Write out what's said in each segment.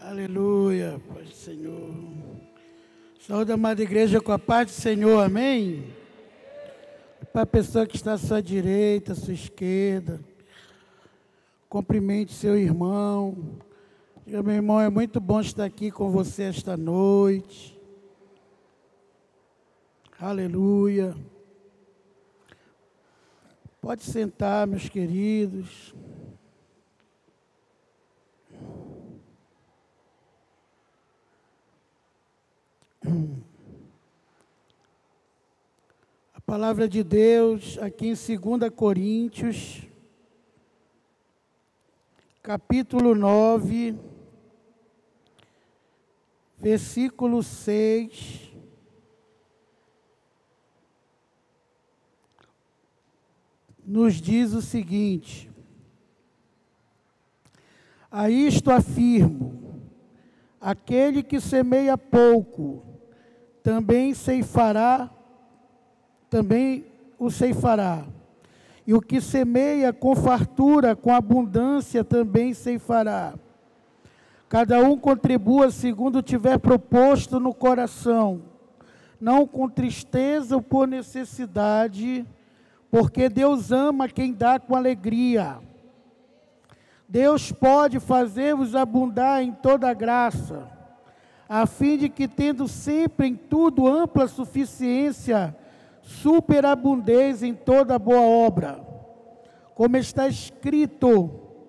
Aleluia, Pai do Senhor. Saúde, amada igreja, com a paz do Senhor, amém? Para a pessoa que está à sua direita, à sua esquerda, cumprimente seu irmão. Diga, meu irmão, é muito bom estar aqui com você esta noite. Aleluia. Pode sentar, meus queridos. A palavra de Deus aqui em 2 Coríntios, capítulo 9, versículo 6, nos diz o seguinte: a isto afirmo, aquele que semeia pouco, também o ceifará. E o que semeia com fartura, com abundância, também ceifará. Cada um contribua segundo tiver proposto no coração, não com tristeza ou por necessidade, porque Deus ama quem dá com alegria. Deus pode fazer-vos abundar em toda graça, a fim de que, tendo sempre em tudo ampla suficiência, superabundez em toda boa obra. Como está escrito,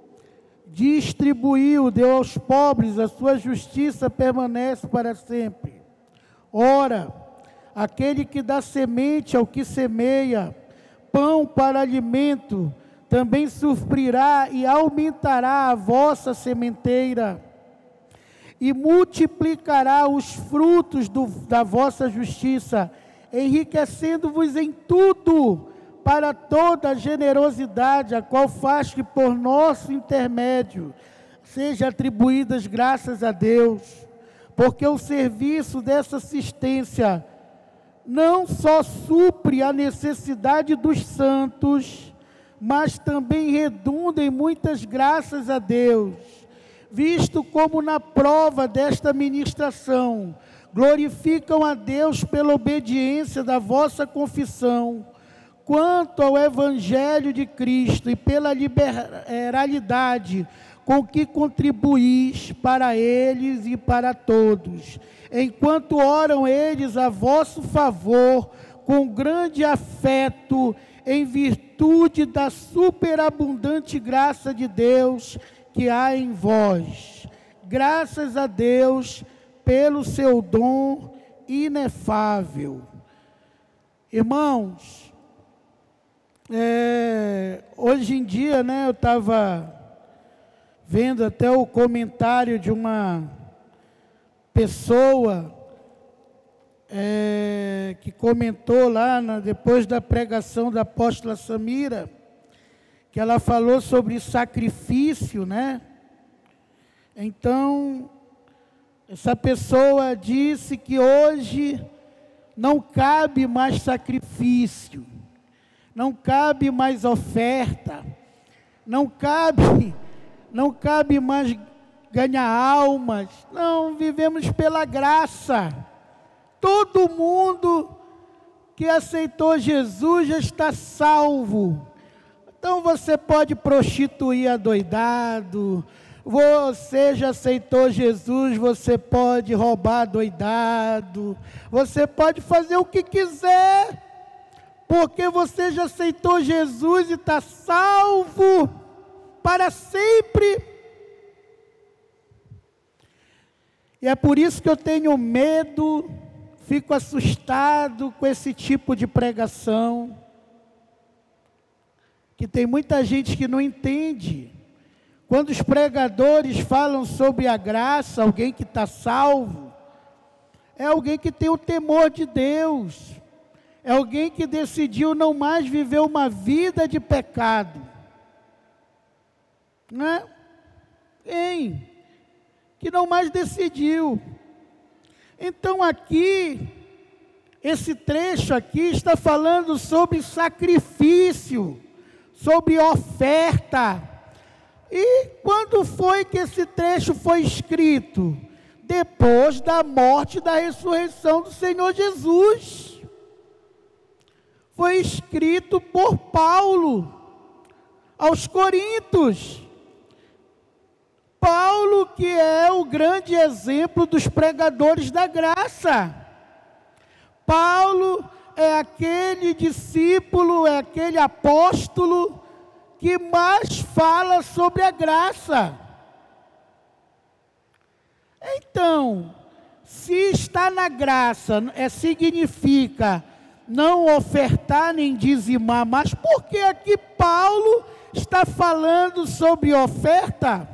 distribuiu, deu aos pobres, a sua justiça permanece para sempre. Ora, aquele que dá semente ao que semeia, pão para alimento, também suprirá e aumentará a vossa sementeira, e multiplicará os frutos da vossa justiça, enriquecendo-vos em tudo, para toda a generosidade, a qual faz que por nosso intermédio sejam atribuídas graças a Deus, porque o serviço dessa assistência não só supre a necessidade dos santos, mas também redunda em muitas graças a Deus, visto como na prova desta ministração glorificam a Deus pela obediência da vossa confissão, quanto ao Evangelho de Cristo e pela liberalidade com que contribuís para eles e para todos, enquanto oram eles a vosso favor, com grande afeto, em virtude da superabundante graça de Deus que há em vós. Graças a Deus pelo seu dom inefável. Irmãos, hoje em dia, eu estava vendo até o comentário de uma pessoa que comentou lá, depois da pregação da apóstola Samira, que ela falou sobre sacrifício, Então, essa pessoa disse que hoje não cabe mais sacrifício, não cabe mais oferta, não cabe mais ganhar almas, não, vivemos pela graça. Todo mundo que aceitou Jesus já está salvo. Então você pode prostituir adoidado, você já aceitou Jesus, você pode roubar adoidado, você pode fazer o que quiser, porque você já aceitou Jesus e está salvo para sempre. E é por isso que eu tenho medo, fico assustado com esse tipo de pregação, que tem muita gente que não entende. Quando os pregadores falam sobre a graça, alguém que está salvo, é alguém que tem o temor de Deus, é alguém que decidiu não mais viver uma vida de pecado, que não mais decidiu. Então aqui, esse trecho aqui está falando sobre sacrifício, sobre oferta. E quando foi que esse trecho foi escrito? Depois da morte e da ressurreição do Senhor Jesus. Foi escrito por Paulo aos Coríntios. Paulo, que é o grande exemplo dos pregadores da graça. Paulo é aquele discípulo, é aquele apóstolo que mais fala sobre a graça. Então, se está na graça, significa não ofertar nem dizimar, mas por que aqui Paulo está falando sobre oferta?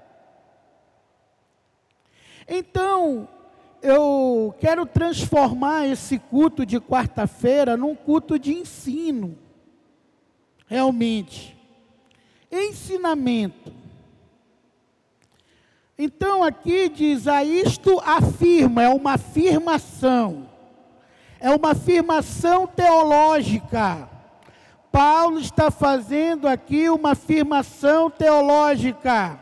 Então, eu quero transformar esse culto de quarta-feira num culto de ensino, realmente, ensinamento. Então aqui diz, a isto afirma, é uma afirmação teológica. Paulo está fazendo aqui uma afirmação teológica.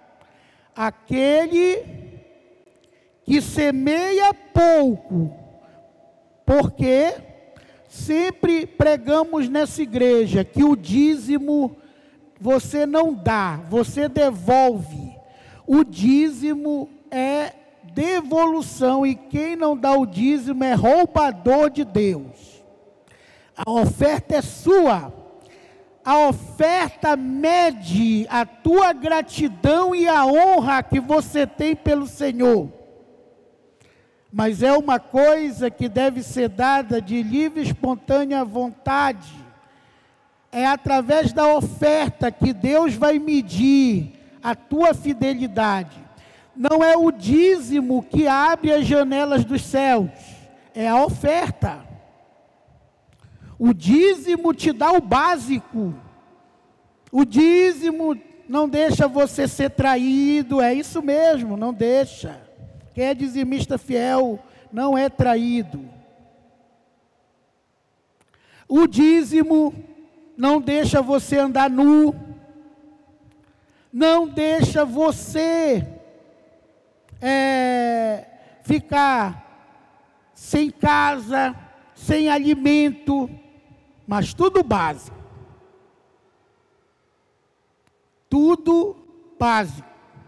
Aquele que semeia pouco, porque sempre pregamos nessa igreja que o dízimo você não dá, você devolve. O dízimo é devolução, e quem não dá o dízimo é roubador de Deus. A oferta é sua. A oferta mede a tua gratidão e a honra que você tem pelo Senhor. Mas é uma coisa que deve ser dada de livre e espontânea vontade. É através da oferta que Deus vai medir a tua fidelidade. Não é o dízimo que abre as janelas dos céus, é a oferta. O dízimo te dá o básico. O dízimo não deixa você ser traído, é isso mesmo, não deixa. Quem é dizimista fiel não é traído. O dízimo não deixa você andar nu, não deixa você ficar sem casa, sem alimento, mas tudo básico. Tudo básico.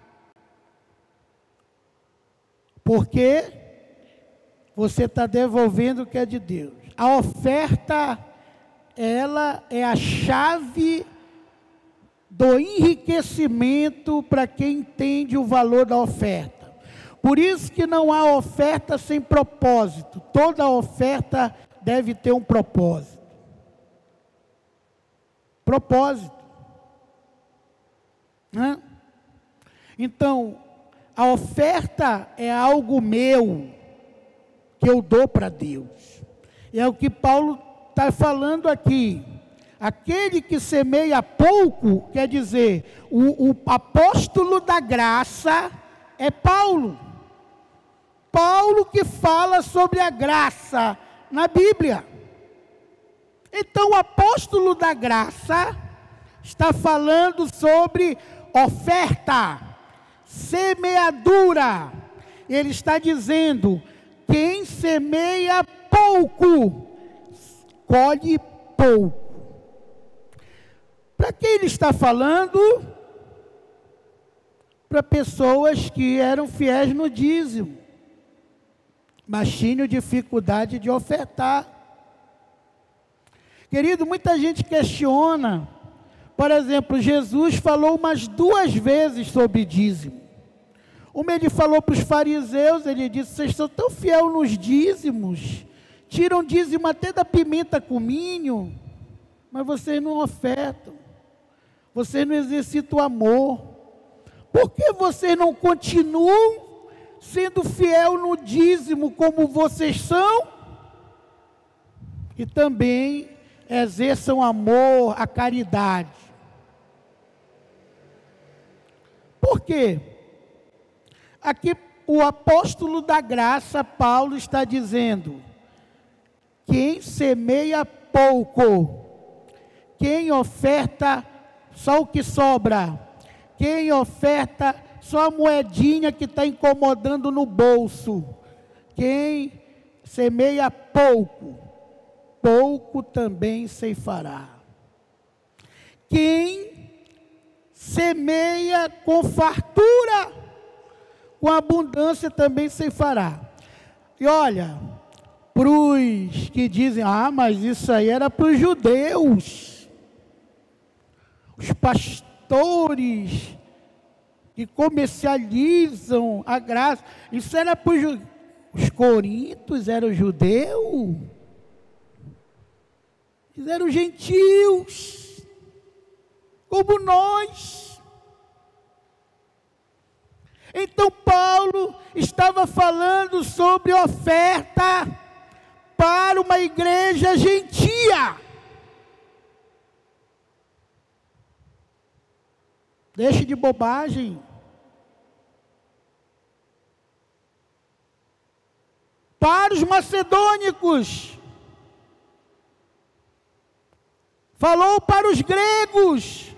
Porque você está devolvendo o que é de Deus. A oferta, ela é a chave do enriquecimento para quem entende o valor da oferta. Por isso que não há oferta sem propósito. Toda oferta deve ter um propósito. Propósito. Né? Então, a oferta é algo meu, que eu dou para Deus. E é o que Paulo está falando aqui. Aquele que semeia pouco, quer dizer, o apóstolo da graça é Paulo. Paulo que fala sobre a graça na Bíblia. Então o apóstolo da graça está falando sobre oferta, semeadura. Ele está dizendo, quem semeia pouco, colhe pouco. Para quem ele está falando? Para pessoas que eram fiéis no dízimo, mas tinham dificuldade de ofertar. Querido, muita gente questiona. Por exemplo, Jesus falou umas 2 vezes sobre dízimo. Uma ele falou para os fariseus, ele disse, vocês são tão fiel nos dízimos, tiram dízimo até da pimenta cominho, mas vocês não ofertam. Vocês não exercitam o amor. Por que vocês não continuam sendo fiel no dízimo como vocês são? E também exerçam amor, a caridade. Por quê? Aqui o apóstolo da graça, Paulo, está dizendo, quem semeia pouco, quem oferta só o que sobra, Quem oferta só a moedinha que está incomodando no bolso. Quem semeia pouco, pouco também ceifará. Quem semeia com fartura, com abundância também ceifará. E olha, para os que dizem, mas isso aí era para os judeus, os pastores que comercializam a graça, isso era para os judeus. Os coríntios eram judeus, eles eram gentios, como nós. Então Paulo estava falando sobre oferta para uma igreja gentia. Deixe de bobagem. Para os macedônicos. Falou para os gregos.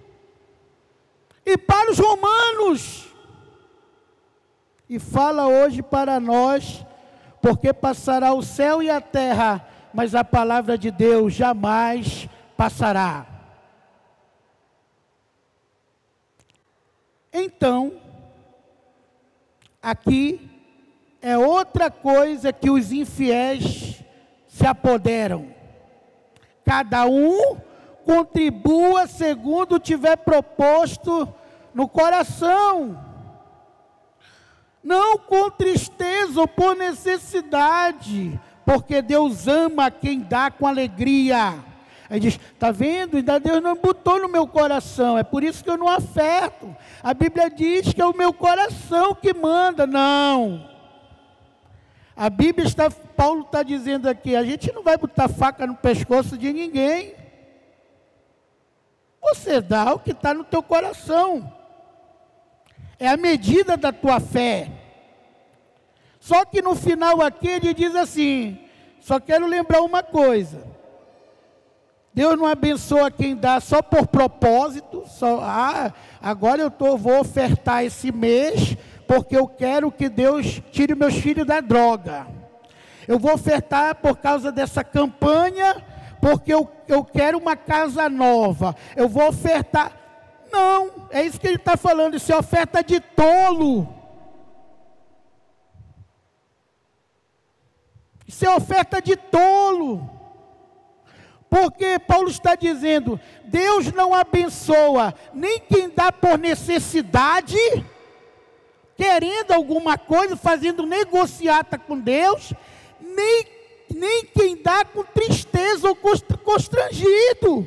E para os romanos. E fala hoje para nós, porque passará o céu e a terra, mas a palavra de Deus jamais passará. Então, aqui é outra coisa que os infiéis se apoderam. Cada um contribua segundo tiver proposto no coração, não com tristeza ou por necessidade, porque Deus ama quem dá com alegria. Aí diz, está vendo? Ainda Deus não botou no meu coração, é por isso que eu não oferto. A Bíblia diz que é o meu coração que manda. Não. A Bíblia Paulo está dizendo aqui, a gente não vai botar faca no pescoço de ninguém. Você dá o que está no teu coração. É a medida da tua fé. Só que no final aqui ele diz assim, só quero lembrar uma coisa. Deus não abençoa quem dá só por propósito, agora eu vou ofertar esse mês, porque eu quero que Deus tire meus filhos da droga. Eu vou ofertar por causa dessa campanha, porque eu quero uma casa nova. Eu vou ofertar. Não, é isso que ele está falando, isso é oferta de tolo. Isso é oferta de tolo. Porque Paulo está dizendo, Deus não abençoa nem quem dá por necessidade, querendo alguma coisa, fazendo negociata com Deus, nem quem dá com tristeza ou constrangido.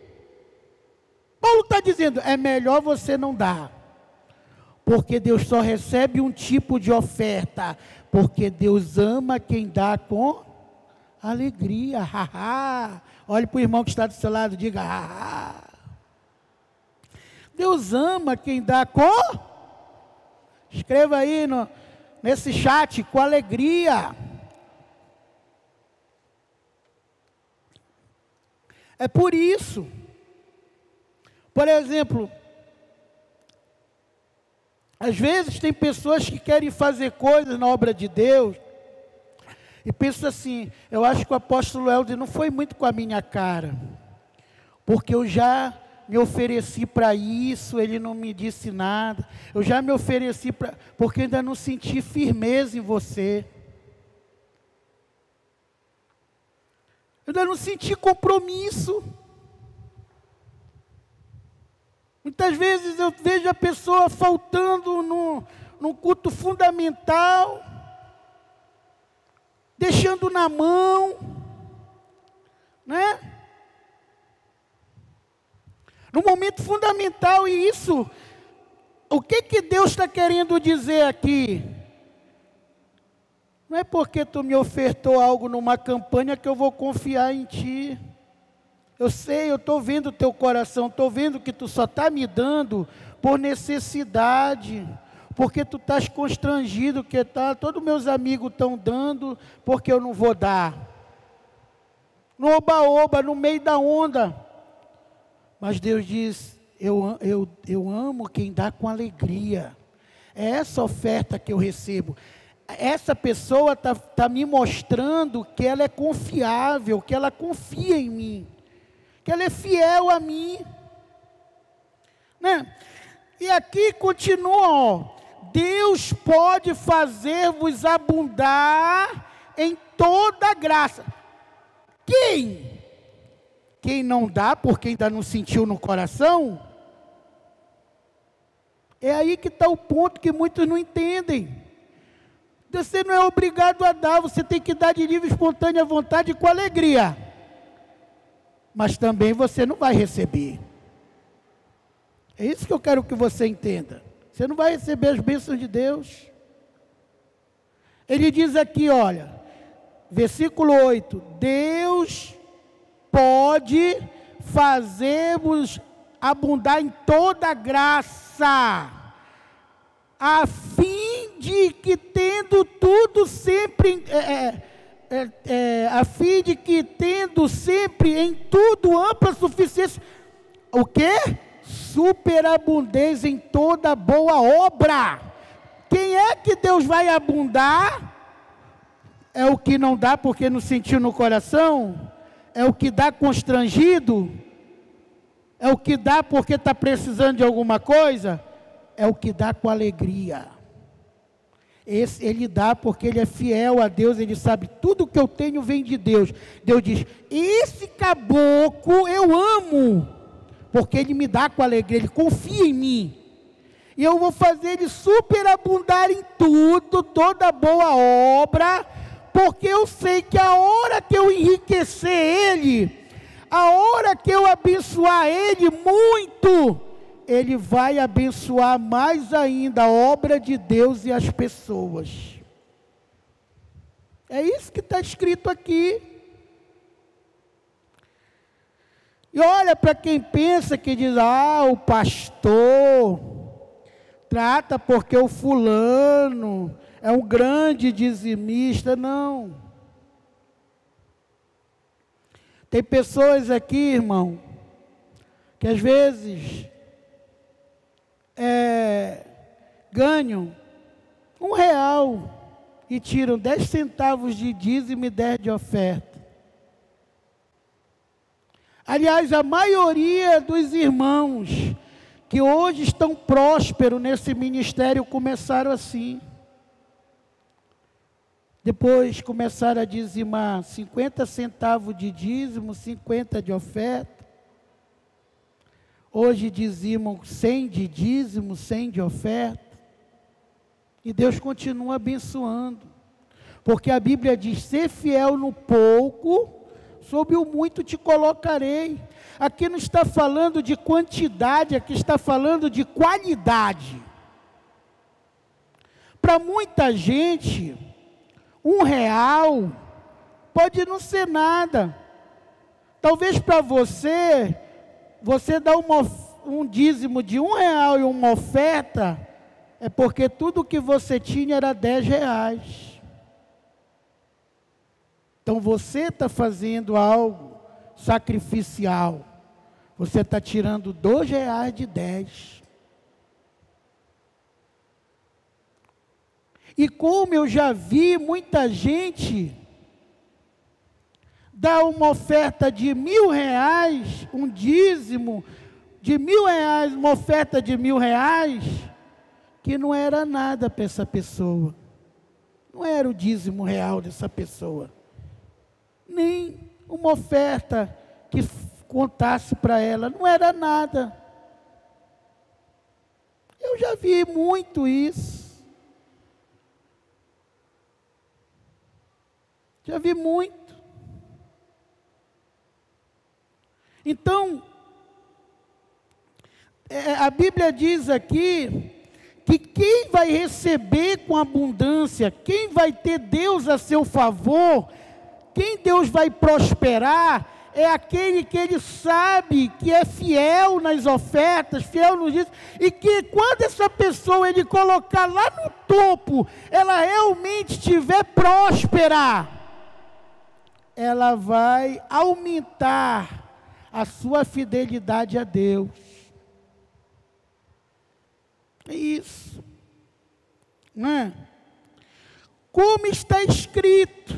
Paulo está dizendo, é melhor você não dar, porque Deus só recebe um tipo de oferta, porque Deus ama quem dá com alegria. Olhe para o irmão que está do seu lado, diga, Deus ama quem dá com, escreva aí nesse chat, com alegria. É por isso, por exemplo, às vezes tem pessoas que querem fazer coisas na obra de Deus, e pensa assim, eu acho que o apóstolo Helder não foi muito com a minha cara, porque eu já me ofereci para isso, ele não me disse nada, eu já me ofereci porque ainda não senti firmeza em você, eu ainda não senti compromisso. Muitas vezes eu vejo a pessoa faltando num culto fundamental, deixando na mão, né? No momento fundamental, e isso, o que Deus está querendo dizer aqui? Não é porque tu me ofertou algo numa campanha que eu vou confiar em ti. Eu sei, eu estou vendo o teu coração, estou vendo que tu só está me dando por necessidade, porque tu estás constrangido, que todos meus amigos estão dando, porque eu não vou dar. No oba-oba, no meio da onda. Mas Deus diz, eu amo quem dá com alegria. É essa oferta que eu recebo. Essa pessoa tá me mostrando que ela é confiável, que ela confia em mim, que ela é fiel a mim, né? E aqui continua, ó, Deus pode fazer-vos abundar em toda graça. Quem não dá, porque ainda não sentiu no coração? É aí que está o ponto que muitos não entendem. Você não é obrigado a dar, você tem que dar de livre, espontânea vontade e com alegria. Mas também você não vai receber. É isso que eu quero que você entenda. Você não vai receber as bênçãos de Deus. Ele diz aqui, olha, versículo 8, Deus pode fazer-vos abundar em toda graça, a fim de que tendo tudo sempre, a fim de que tendo sempre em tudo ampla suficiência, o quê? Superabundez em toda boa obra. Quem é que Deus vai abundar? É o que não dá porque não sentiu no coração? É o que dá constrangido? É o que dá porque está precisando de alguma coisa? É o que dá com alegria. Ele dá porque ele é fiel a Deus, ele sabe, tudo que eu tenho vem de Deus. Deus diz, esse caboclo eu amo, porque ele me dá com alegria, ele confia em mim. E eu vou fazer ele superabundar em tudo, toda boa obra, porque eu sei que a hora que eu enriquecer ele, a hora que eu abençoar ele muito, ele vai abençoar mais ainda a obra de Deus e as pessoas. É isso que está escrito aqui. E olha para quem pensa que diz, o pastor trata porque o fulano é um grande dizimista. Não. Tem pessoas aqui, irmão, que às vezes ganham R$1 e tiram 10 centavos de dízimo e 10 de oferta. Aliás, a maioria dos irmãos que hoje estão prósperos nesse ministério começaram assim. Depois começaram a dizimar 50 centavos de dízimo, 50 de oferta. Hoje dizimam 100 de dízimo, 100 de oferta. E Deus continua abençoando. Porque a Bíblia diz, ser fiel no pouco, sobre o muito te colocarei. Aqui não está falando de quantidade, aqui está falando de qualidade. Para muita gente, R$1 pode não ser nada. Talvez para você dá um dízimo de R$1 e uma oferta, é porque tudo que você tinha era R$10. Então você está fazendo algo sacrificial. Você está tirando R$2 de 10. E como eu já vi muita gente dar uma oferta de R$1.000, um dízimo de R$1.000, uma oferta de R$1.000, que não era nada para essa pessoa. Não era o dízimo real dessa pessoa. Nem uma oferta que contasse para ela, não era nada. Eu já vi muito isso. Já vi muito. Então, a Bíblia diz aqui que quem vai receber com abundância, quem vai ter Deus a seu favor, quem Deus vai prosperar, é aquele que ele sabe que é fiel nas ofertas, fiel nos dízimos, e que quando essa pessoa ele colocar lá no topo, ela realmente estiver próspera, ela vai aumentar a sua fidelidade a Deus. É isso. Não é? Como está escrito,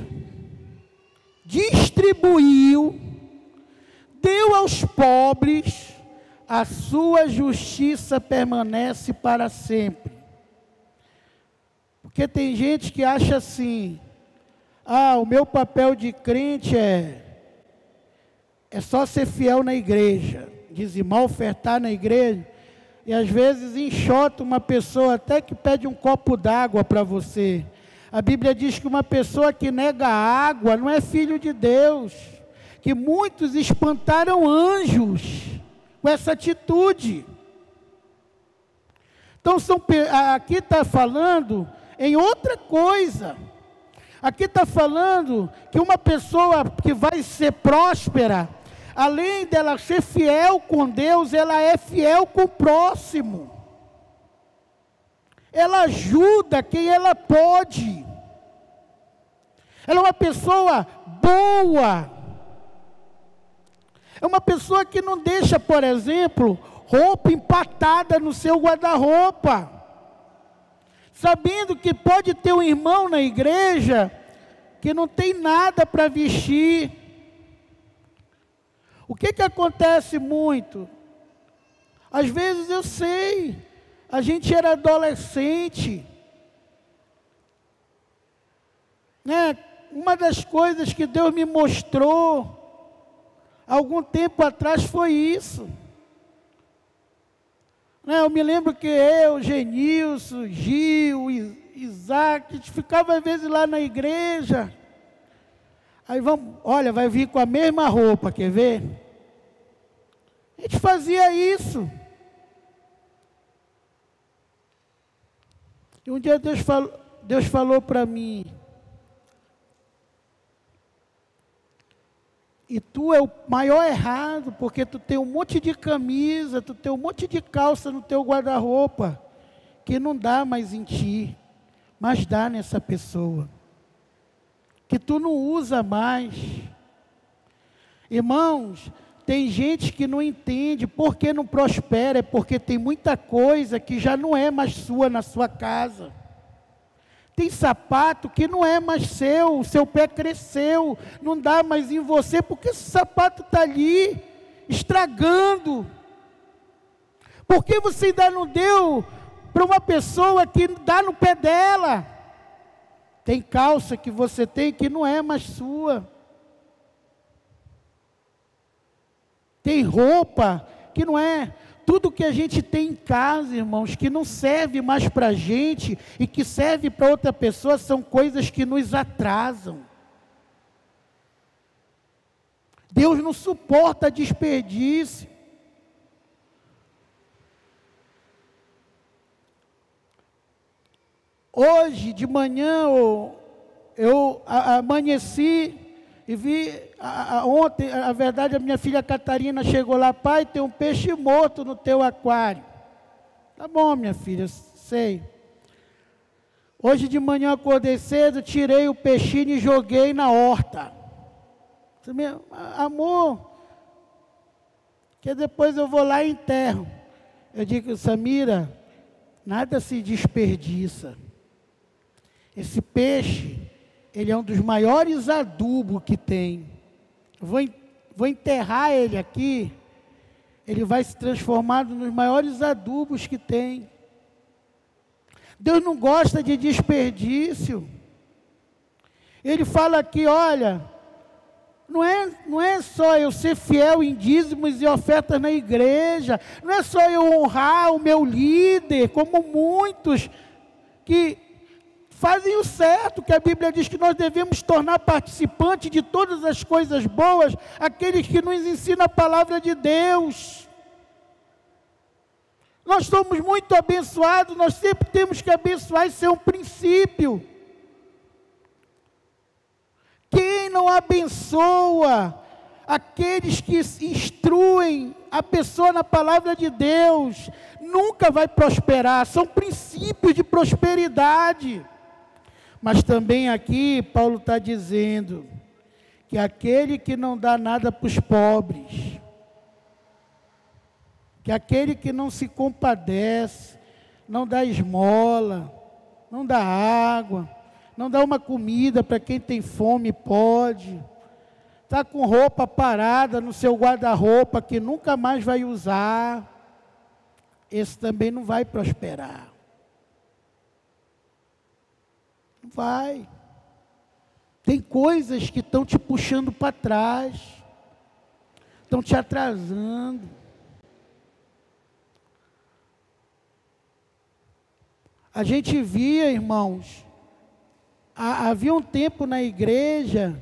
distribuiu, deu aos pobres, a sua justiça permanece para sempre. Porque tem gente que acha assim, o meu papel de crente é só ser fiel na igreja, dizimar, ofertar na igreja, e às vezes enxota uma pessoa até que pede um copo d'água para você. A Bíblia diz que uma pessoa que nega água não é filho de Deus, que muitos espantaram anjos com essa atitude. Então, aqui está falando em outra coisa. Aqui está falando que uma pessoa que vai ser próspera, além dela ser fiel com Deus, ela é fiel com o próximo. Ela ajuda quem ela pode. Ela é uma pessoa boa. É uma pessoa que não deixa, por exemplo, roupa empatada no seu guarda-roupa. Sabendo que pode ter um irmão na igreja que não tem nada para vestir. O que acontece muito? Às vezes eu sei, a gente era adolescente, né? Uma das coisas que Deus me mostrou algum tempo atrás foi isso. Eu me lembro que eu, Genilson, Gil, Isaac, a gente ficava às vezes lá na igreja. Aí vai vir com a mesma roupa, quer ver? A gente fazia isso. E um dia Deus falou para mim, e tu é o maior errado, porque tu tem um monte de camisa, tu tem um monte de calça no teu guarda-roupa, que não dá mais em ti, mas dá nessa pessoa, que tu não usa mais. Irmãos, tem gente que não entende, porque não prospera, é porque tem muita coisa que já não é mais sua na sua casa. Tem sapato que não é mais seu, o seu pé cresceu, não dá mais em você, porque esse sapato está ali, estragando. Por que você ainda não deu para uma pessoa que dá no pé dela? Tem calça que você tem que não é mais sua. Tem roupa que não é. Tudo que a gente tem em casa, irmãos, que não serve mais para a gente e que serve para outra pessoa, são coisas que nos atrasam. Deus não suporta desperdício. Hoje de manhã eu amanheci e vi, ontem, a verdade, a minha filha Catarina chegou lá, pai, tem um peixe morto no teu aquário. Tá bom, minha filha, sei. Hoje de manhã eu acordei cedo, tirei o peixinho e joguei na horta. Amor, que depois eu vou lá e enterro. Eu digo, Samira, nada se desperdiça. Esse peixe, ele é um dos maiores adubos que tem. Vou enterrar ele aqui, ele vai se transformar nos maiores adubos que tem. Deus não gosta de desperdício. Ele fala aqui, olha, não é só eu ser fiel em dízimos e ofertas na igreja, não é só eu honrar o meu líder, como muitos que fazem o certo, que a Bíblia diz que nós devemos tornar participantes de todas as coisas boas, aqueles que nos ensinam a palavra de Deus. Nós somos muito abençoados, nós sempre temos que abençoar, isso é um princípio. Quem não abençoa aqueles que instruem a pessoa na palavra de Deus, nunca vai prosperar, são princípios de prosperidade. Mas também aqui, Paulo está dizendo, que aquele que não dá nada para os pobres, que aquele que não se compadece, não dá esmola, não dá água, não dá uma comida para quem tem fome, pode. Está com roupa parada no seu guarda-roupa que nunca mais vai usar. Esse também não vai prosperar. Não vai. Tem coisas que estão te puxando para trás, estão te atrasando. A gente via, irmãos, havia um tempo na igreja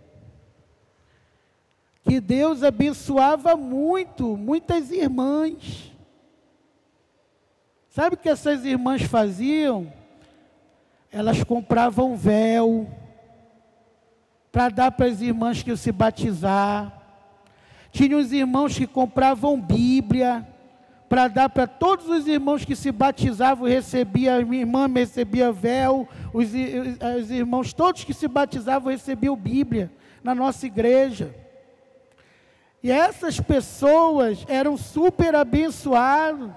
que Deus abençoava muitas irmãs. Sabe o que essas irmãs faziam? Elas compravam véu para dar para as irmãs que iam se batizar. Tinha os irmãos que compravam Bíblia para dar para todos os irmãos que se batizavam, a minha irmã recebia véu, os irmãos todos que se batizavam recebiam Bíblia na nossa igreja. E essas pessoas eram super abençoadas.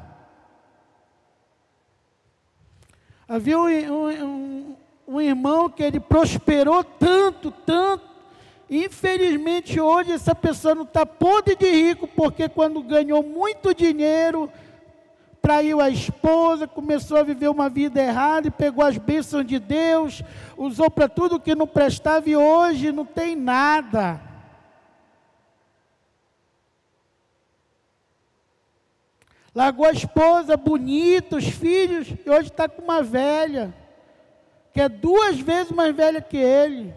Havia um irmão que ele prosperou tanto, infelizmente hoje essa pessoa não está podre de rico, porque quando ganhou muito dinheiro, traiu a esposa, começou a viver uma vida errada, e pegou as bênçãos de Deus, usou para tudo que não prestava, e hoje não tem nada. Largou a esposa bonita, os filhos, e hoje está com uma velha, que é 2 vezes mais velha que ele.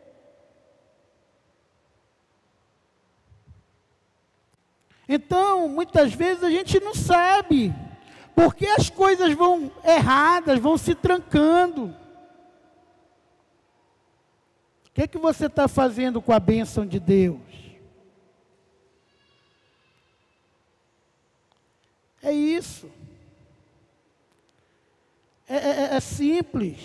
Então, muitas vezes a gente não sabe, porque as coisas vão erradas, vão se trancando. O que você está fazendo com a bênção de Deus? É isso. É simples.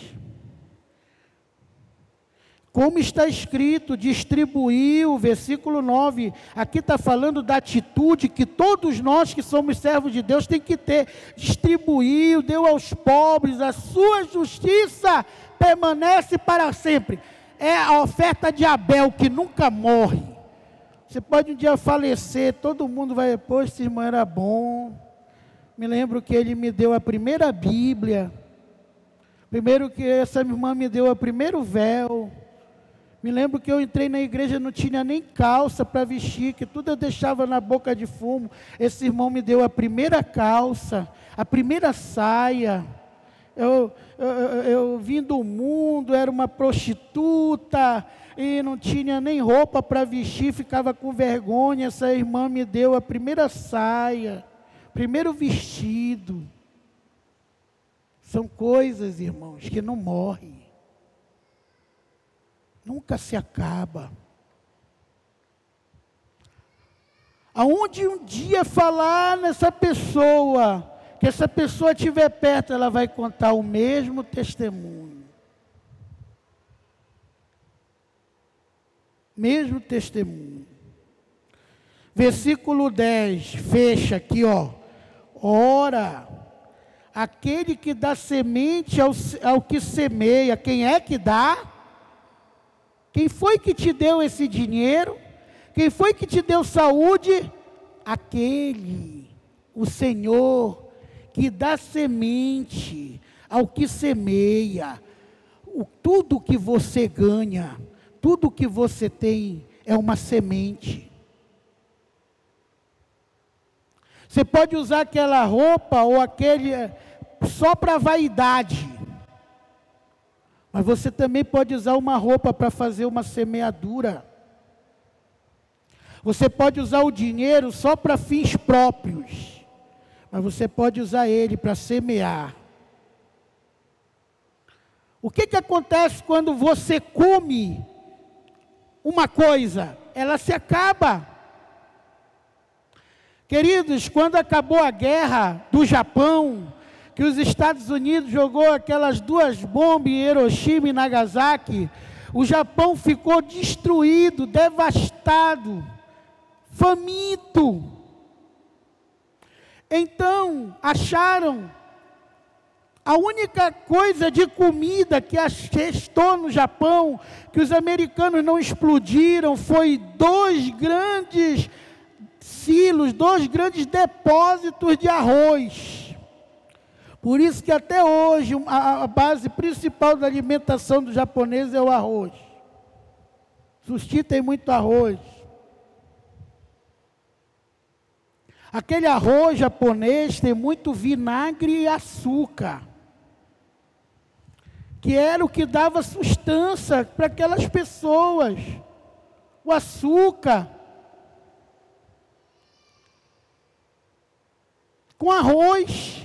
Como está escrito, distribuiu, versículo 9, aqui está falando da atitude que todos nós que somos servos de Deus tem que ter. Distribuiu, deu aos pobres, a sua justiça permanece para sempre. É a oferta de Abel que nunca morre. Você pode um dia falecer, todo mundo vai, pô, esse irmão era bom. Me lembro que ele me deu a primeira Bíblia. Primeiro que essa irmã me deu o primeiro véu. Me lembro que eu entrei na igreja, não tinha nem calça para vestir, que tudo eu deixava na boca de fumo. Esse irmão me deu a primeira calça, a primeira saia. Eu vim do mundo, era uma prostituta, e não tinha nem roupa para vestir, ficava com vergonha. Essa irmã me deu a primeira saia, primeiro vestido. São coisas, irmãos, que não morrem. Nunca se acaba. Aonde um dia falar nessa pessoa, que essa pessoa estiver perto, ela vai contar o mesmo testemunho. Mesmo testemunho. Versículo 10, fecha aqui, ó. Ora, aquele que dá semente ao que semeia, quem é que dá? Quem foi que te deu esse dinheiro? Quem foi que te deu saúde? Aquele, o Senhor, que dá semente ao que semeia. Tudo que você ganha, tudo que você tem é uma semente. Você pode usar aquela roupa ou aquele só para vaidade. Mas você também pode usar uma roupa para fazer uma semeadura. Você pode usar o dinheiro só para fins próprios. Mas você pode usar ele para semear. O que acontece quando você come uma coisa? Ela se acaba. Queridos, quando acabou a guerra do Japão, que os Estados Unidos jogou aquelas 2 bombas em Hiroshima e Nagasaki, o Japão ficou destruído, devastado, faminto. Então, acharam A única coisa de comida que restou no Japão, que os americanos não explodiram, foi 2 grandes silos, 2 grandes depósitos de arroz. Por isso que até hoje a base principal da alimentação do japonês é o arroz. Sushi tem muito arroz. Aquele arroz japonês tem muito vinagre e açúcar, que era o que dava sustância para aquelas pessoas. O açúcar com arroz.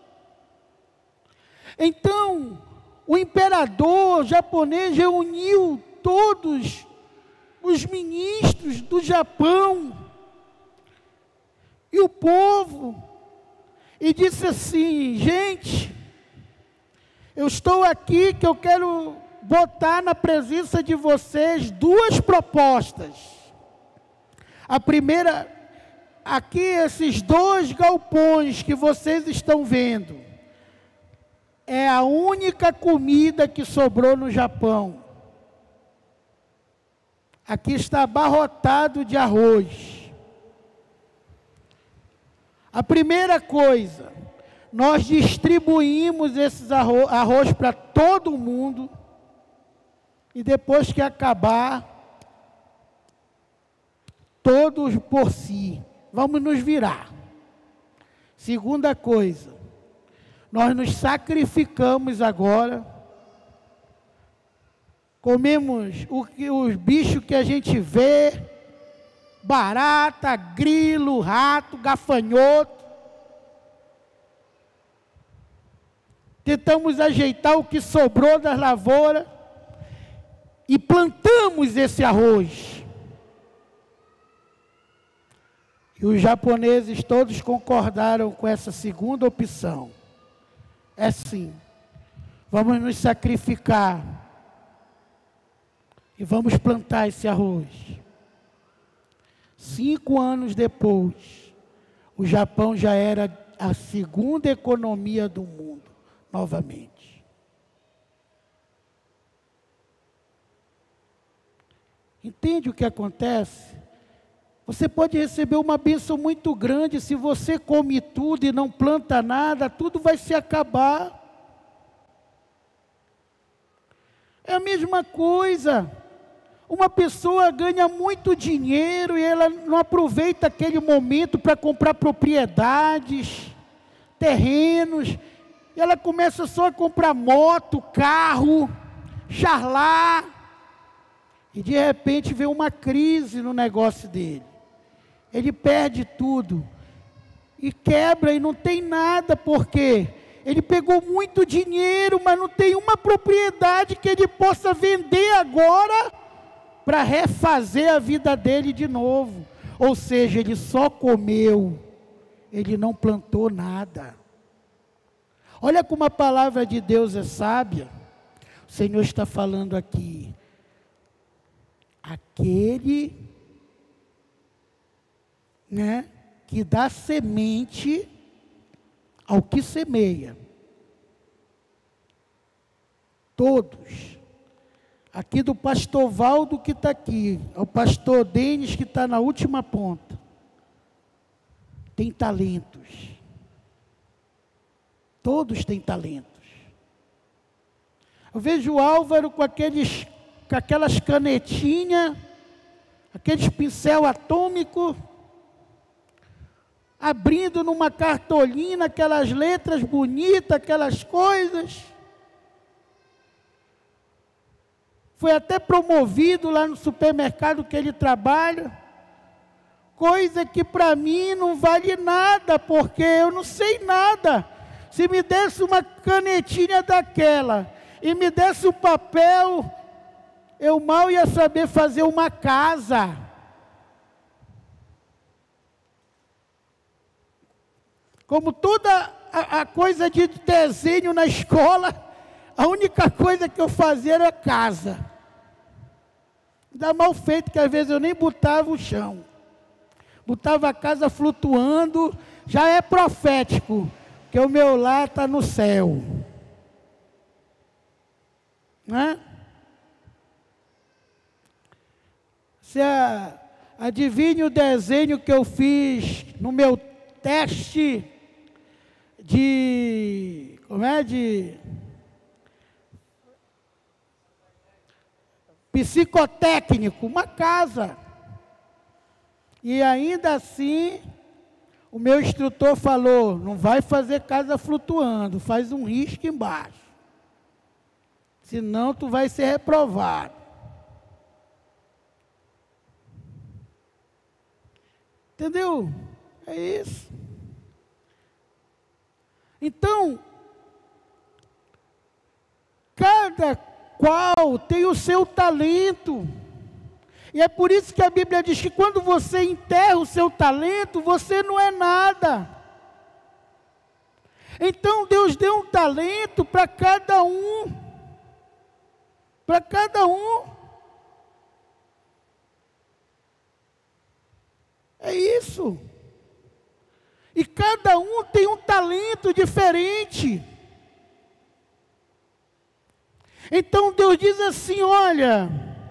Então, o imperador japonês reuniu todos os ministros do Japão e o povo, e disse assim: gente, eu estou aqui que eu quero botar na presença de vocês 2 propostas. A primeira, aqui esses 2 galpões que vocês estão vendo, é a única comida que sobrou no Japão. Aqui está abarrotado de arroz. A primeira coisa, nós distribuímos esses arroz para todo mundo, e depois que acabar, todos por si, vamos nos virar. Segunda coisa, nós nos sacrificamos agora, comemos os bichos que a gente vê, barata, grilo, rato, gafanhoto. Tentamos ajeitar o que sobrou das lavouras e plantamos esse arroz. E os japoneses todos concordaram com essa segunda opção. É sim, vamos nos sacrificar e vamos plantar esse arroz. 5 anos depois, o Japão já era a segunda economia do mundo, novamente. Entende o que acontece? Você pode receber uma bênção muito grande, se você come tudo e não planta nada, tudo vai se acabar. É a mesma coisa. Uma pessoa ganha muito dinheiro e ela não aproveita aquele momento para comprar propriedades, terrenos, e ela começa só a comprar moto, carro, charlar, e de repente vem uma crise no negócio dele. Ele perde tudo, e quebra e não tem nada, porque ele pegou muito dinheiro, mas não tem uma propriedade que ele possa vender agora, para refazer a vida dele de novo. Ou seja, ele só comeu, ele não plantou nada. Olha como a palavra de Deus é sábia. O Senhor está falando aqui: aquele, que dá semente ao que semeia. Todos. Aqui do pastor Valdo que está aqui, ao pastor Denis que está na última ponta, tem talentos. Todos têm talentos. Eu vejo o Álvaro com aquelas canetinhas, aqueles pincel atômico, abrindo numa cartolina aquelas letras bonitas, aquelas coisas. Foi até promovido lá no supermercado que ele trabalha, coisa que para mim não vale nada, porque eu não sei nada. Se me desse uma canetinha daquela e me desse o papel, eu mal ia saber fazer uma casa. Como toda a coisa de desenho na escola, a única coisa que eu fazia era casa. Ainda mal feito, que às vezes eu nem botava o chão. Botava a casa flutuando, já é profético, que o meu lar está no céu. né? Adivinhe o desenho que eu fiz no meu teste de psicotécnico, uma casa. E ainda assim, o meu instrutor falou, não vai fazer casa flutuando, faz um risco embaixo. Senão tu vai ser reprovado. Entendeu? É isso. Então, cada qual tem o seu talento. E é por isso que a Bíblia diz que quando você enterra o seu talento, você não é nada. Então Deus deu um talento para cada um. Para cada um. É isso. E cada um tem um talento diferente. Então Deus diz assim, olha,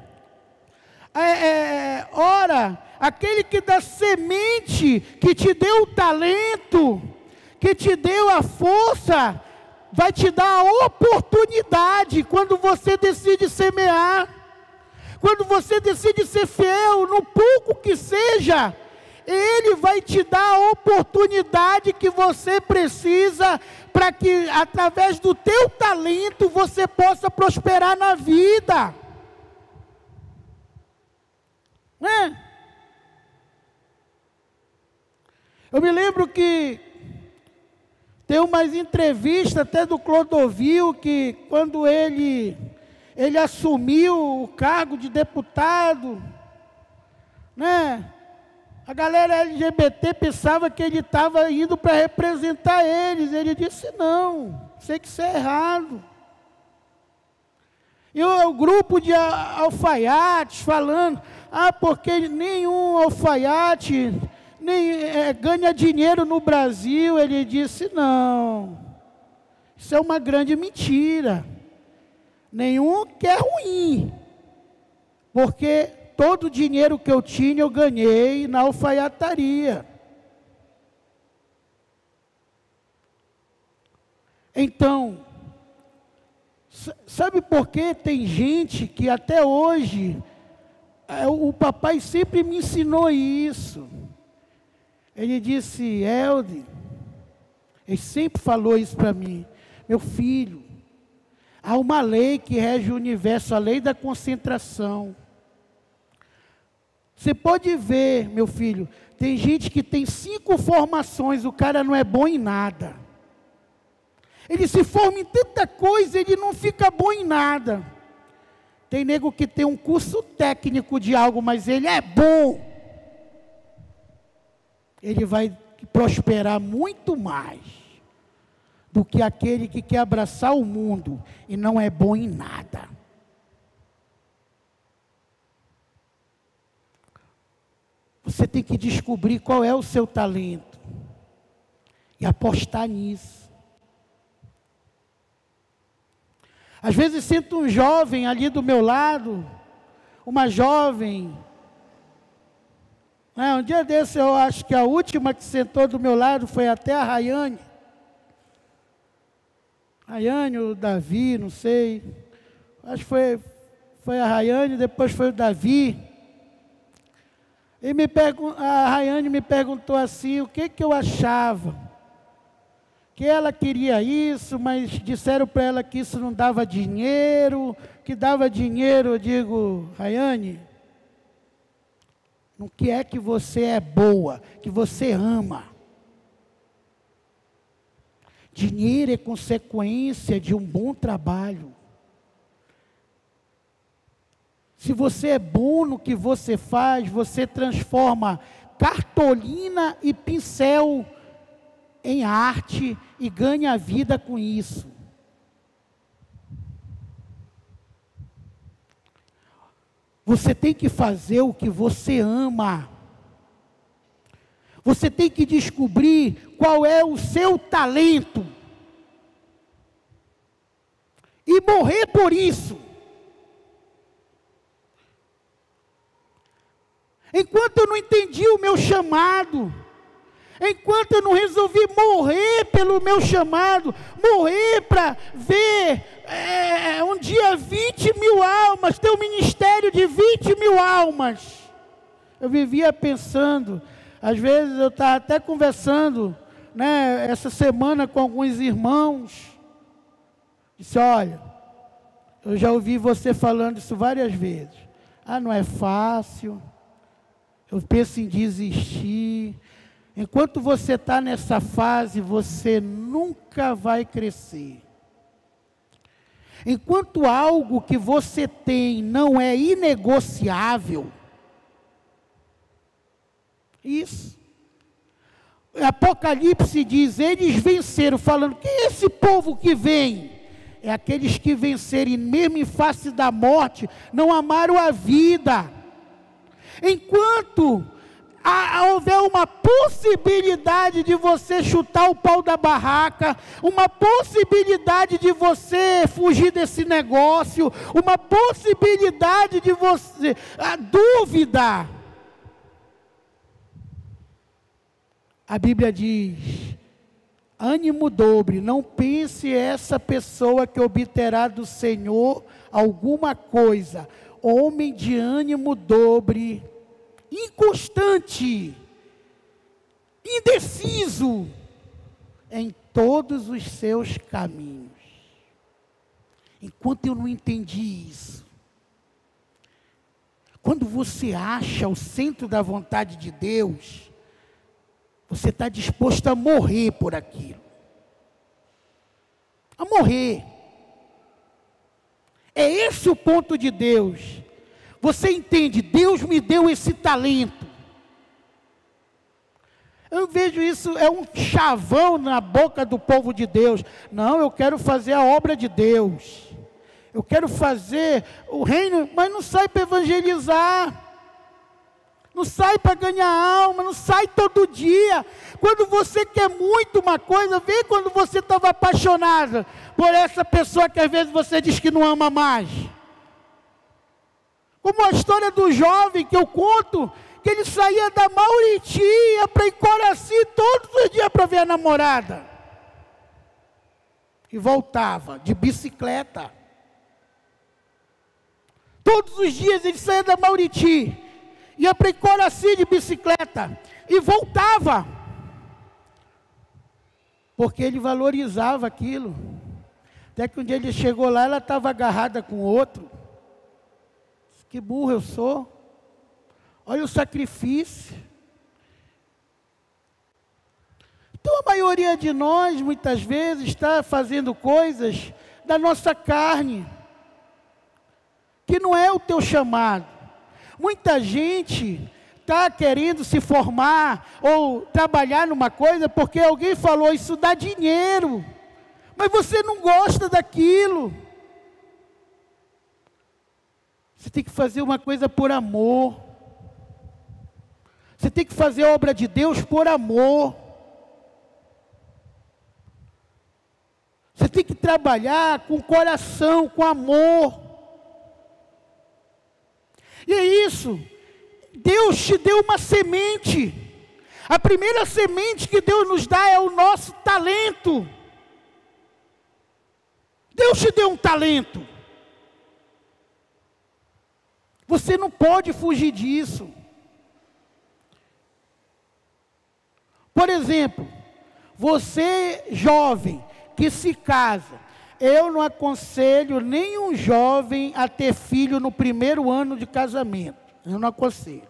ora, aquele que dá semente, que te deu o talento, que te deu a força, vai te dar a oportunidade quando você decide semear, quando você decide ser fiel, no pouco que seja, Ele vai te dar a oportunidade que você precisa para que, através do teu talento, você possa prosperar na vida. Né? Eu me lembro que tem umas entrevistas até do Clodovil, que quando ele assumiu o cargo de deputado, né? A galera LGBT pensava que ele estava indo para representar eles. Ele disse, não, sei que isso é errado. E o grupo de alfaiates falando, porque nenhum alfaiate ganha dinheiro no Brasil. Ele disse, não, isso é uma grande mentira. Nenhum que é ruim, porque todo o dinheiro que eu tinha, eu ganhei na alfaiataria. Então, sabe por que tem gente que até hoje, o papai sempre me ensinou isso. Ele disse, Elde, ele sempre falou isso para mim, meu filho, há uma lei que rege o universo, a lei da concentração. Você pode ver, meu filho, tem gente que tem 5 formações, o cara não é bom em nada. Ele se forma em tanta coisa, ele não fica bom em nada. Tem nego que tem um curso técnico de algo, mas ele é bom. Ele vai prosperar muito mais do que aquele que quer abraçar o mundo e não é bom em nada. Você tem que descobrir qual é o seu talento e apostar nisso. Às vezes sinto um jovem ali do meu lado, uma jovem. Um dia desse eu acho que a última que sentou do meu lado foi até a Rayane. Rayane ou Davi, não sei. Acho que foi a Rayane, depois foi o Davi. E a Rayane me perguntou assim, o que eu achava? Que ela queria isso, mas disseram para ela que isso não dava dinheiro, que dava dinheiro. Eu digo, Rayane, no que é que você é boa, que você ama? Dinheiro é consequência de um bom trabalho. Se você é bom no que você faz, você transforma cartolina e pincel em arte e ganha vida com isso. Você tem que fazer o que você ama. Você tem que descobrir qual é o seu talento. E morrer por isso. enquanto eu não entendi o meu chamado, enquanto eu não resolvi morrer pelo meu chamado, morrer para ver um dia 20.000 almas, ter um ministério de 20.000 almas, eu vivia pensando, às vezes eu estava até conversando, né, essa semana com alguns irmãos, disse, olha, eu já ouvi você falando isso várias vezes, não é fácil, eu penso em desistir. Enquanto você está nessa fase, você nunca vai crescer. Enquanto algo que você tem não é inegociável, isso. Apocalipse diz, eles venceram, falando, quem é esse povo que vem? É aqueles que venceram, e mesmo em face da morte, não amaram a vida. Enquanto houver uma possibilidade de você chutar o pau da barraca, uma possibilidade de você fugir desse negócio, uma possibilidade de você, a dúvida. A Bíblia diz, ânimo dobre, não pense essa pessoa que obterá do Senhor alguma coisa, homem de ânimo dobre, inconstante, indeciso em todos os seus caminhos. Enquanto eu não entendi isso, quando você acha o centro da vontade de Deus, você está disposto a morrer por aquilo, a morrer. É esse o ponto de Deus. Você entende, Deus me deu esse talento. Eu vejo isso, é um chavão na boca do povo de Deus. Não, eu quero fazer a obra de Deus. Eu quero fazer o reino, mas não sai para evangelizar. Não sai para ganhar alma, não sai todo dia. Quando você quer muito uma coisa, vê quando você estava apaixonado por essa pessoa que às vezes você diz que não ama mais. Como a história do jovem que eu conto, que ele saía da Mauriti, ia para Icoraci todos os dias para ver a namorada. E voltava de bicicleta. Todos os dias ele saía da Mauriti, ia para Icoraci de bicicleta e voltava. Porque ele valorizava aquilo. Até que um dia ele chegou lá, ela estava agarrada com outro. Que burro eu sou. Olha o sacrifício. Então a maioria de nós, muitas vezes, está fazendo coisas da nossa carne, que não é o teu chamado. Muita gente está querendo se formar ou trabalhar numa coisa porque alguém falou, isso dá dinheiro, mas você não gosta daquilo. Você tem que fazer uma coisa por amor. Você tem que fazer a obra de Deus por amor. Você tem que trabalhar com coração, com amor. E é isso. Deus te deu uma semente. A primeira semente que Deus nos dá é o nosso talento. Deus te deu um talento. Você não pode fugir disso. Por exemplo, você jovem que se casa, eu não aconselho nenhum jovem a ter filho no primeiro ano de casamento. Eu não aconselho.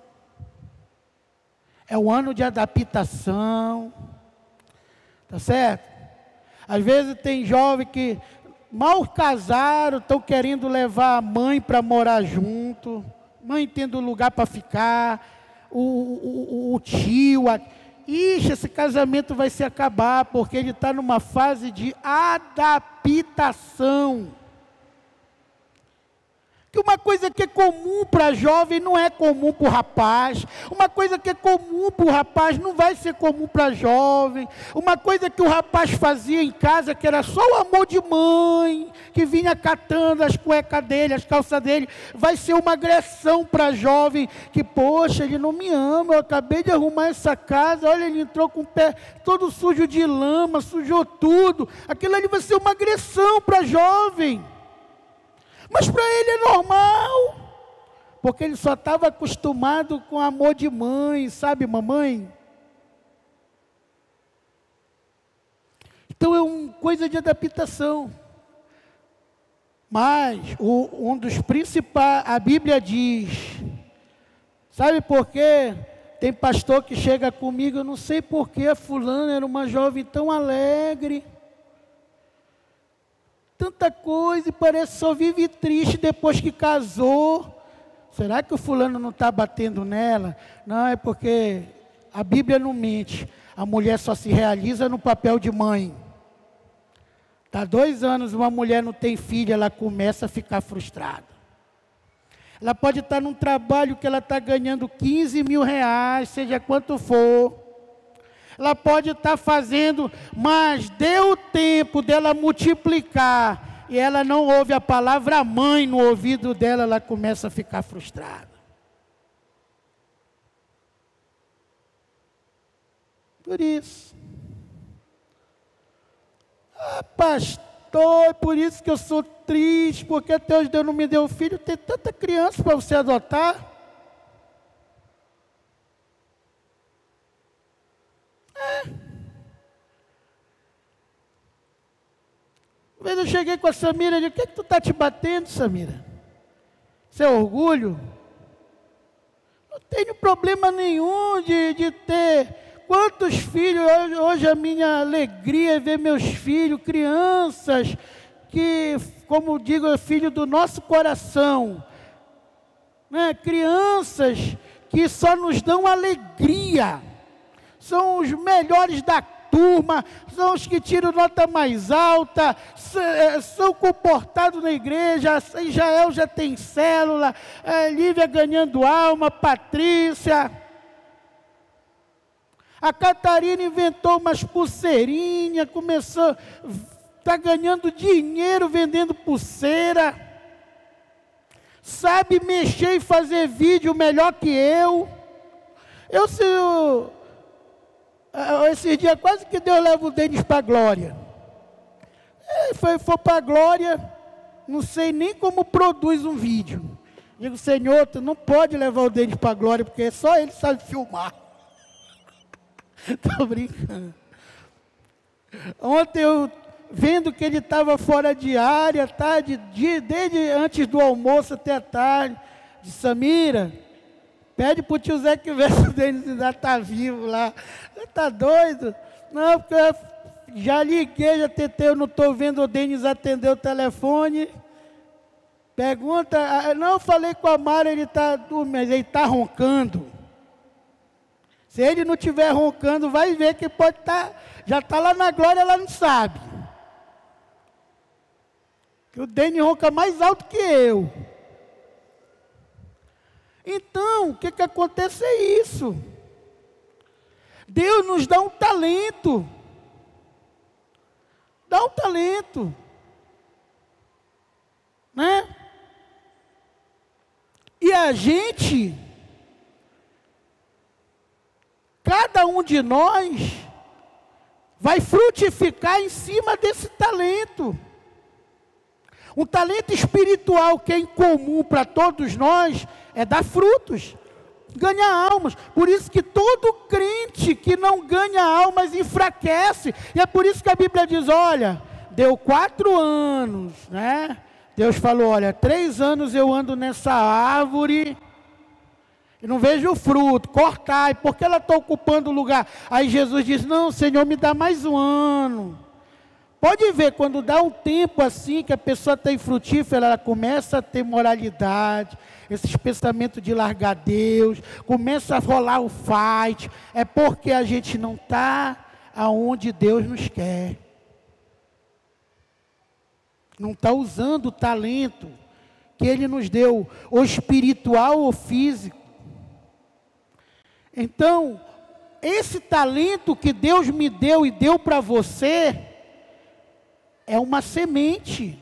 É um ano de adaptação. Tá certo? Às vezes tem jovem que mal casaram, estão querendo levar a mãe para morar junto, mãe tendo lugar para ficar, o tio, ixi, esse casamento vai se acabar, porque ele está numa fase de adaptação. Que uma coisa que é comum para jovem não é comum para o rapaz. Uma coisa que é comum para o rapaz não vai ser comum para jovem. Uma coisa que o rapaz fazia em casa, que era só o amor de mãe, que vinha catando as cuecas dele, as calças dele, vai ser uma agressão para jovem, que, poxa, ele não me ama, eu acabei de arrumar essa casa, olha, ele entrou com o pé todo sujo de lama, sujou tudo. Aquilo ali vai ser uma agressão para jovem. Mas para ele é normal, porque ele só estava acostumado com amor de mãe, sabe, mamãe? Então é uma coisa de adaptação. Mas um dos principais, a Bíblia diz, sabe por quê? Tem pastor que chega comigo, eu não sei por que a fulana era uma jovem tão alegre. Tanta coisa e parece só vive triste depois que casou. Será que o fulano não está batendo nela? Não, é porque a Bíblia não mente. A mulher só se realiza no papel de mãe. Está 2 anos, uma mulher não tem filho, ela começa a ficar frustrada. Ela pode estar num trabalho que ela está ganhando 15 mil reais, seja quanto for. Ela pode estar fazendo, mas deu tempo dela multiplicar, e ela não ouve a palavra mãe no ouvido dela, ela começa a ficar frustrada. Por isso. Ah, pastor, é por isso que eu sou triste, porque até hoje Deus não me deu filho, tem tanta criança para você adotar. Uma vez eu cheguei com a Samira e disse, o que é que tu está te batendo, Samira? Isso é orgulho? Não tenho problema nenhum de ter quantos filhos. Hoje a minha alegria é ver meus filhos, crianças, que, como digo, é filho do nosso coração. Né? Crianças que só nos dão alegria. São os melhores da turma, são os que tiram nota mais alta, são comportados na igreja. Israel já tem célula, Lívia ganhando alma, Patrícia. A Catarina inventou umas pulseirinhas, começou, está ganhando dinheiro vendendo pulseira. Sabe mexer e fazer vídeo melhor que eu. Esses dias quase que Deus leva o Denis para a glória. Foi para a glória, não sei nem como produz um vídeo. Digo, Senhor, tu não pode levar o Denis para a glória, porque só ele sabe filmar. Estou brincando. Ontem eu, vendo que ele estava fora de área, tarde, desde antes do almoço até a tarde, disse, Samira, pede para o tio Zé que vê se o Denis ainda está vivo lá. Você está doido? Não, porque eu já liguei, já tentei, eu não estou vendo o Denis atender o telefone. Pergunta, não, falei com a Mara, ele está dormindo, ele está roncando. Se ele não estiver roncando, vai ver que pode estar, já está lá na glória, ela não sabe. Que o Denis ronca mais alto que eu. Então, o que acontece é isso. Deus nos dá um talento. Dá um talento. Né? E a gente, cada um de nós, vai frutificar em cima desse talento. Um talento espiritual que é incomum para todos nós é dar frutos, ganhar almas. Por isso que todo crente que não ganha almas enfraquece. E é por isso que a Bíblia diz, olha, deu 4 anos, né? Deus falou, olha, 3 anos eu ando nessa árvore e não vejo o fruto, cortai, porque ela está ocupando o lugar. Aí Jesus diz, não, Senhor, me dá mais 1 ano. Pode ver, quando dá um tempo assim, que a pessoa está infrutífera, ela começa a ter moralidade, esses pensamentos de largar Deus, começa a rolar o fight, é porque a gente não está aonde Deus nos quer. Não está usando o talento que Ele nos deu, ou espiritual ou físico. Então, esse talento que Deus me deu e deu para você, é uma semente.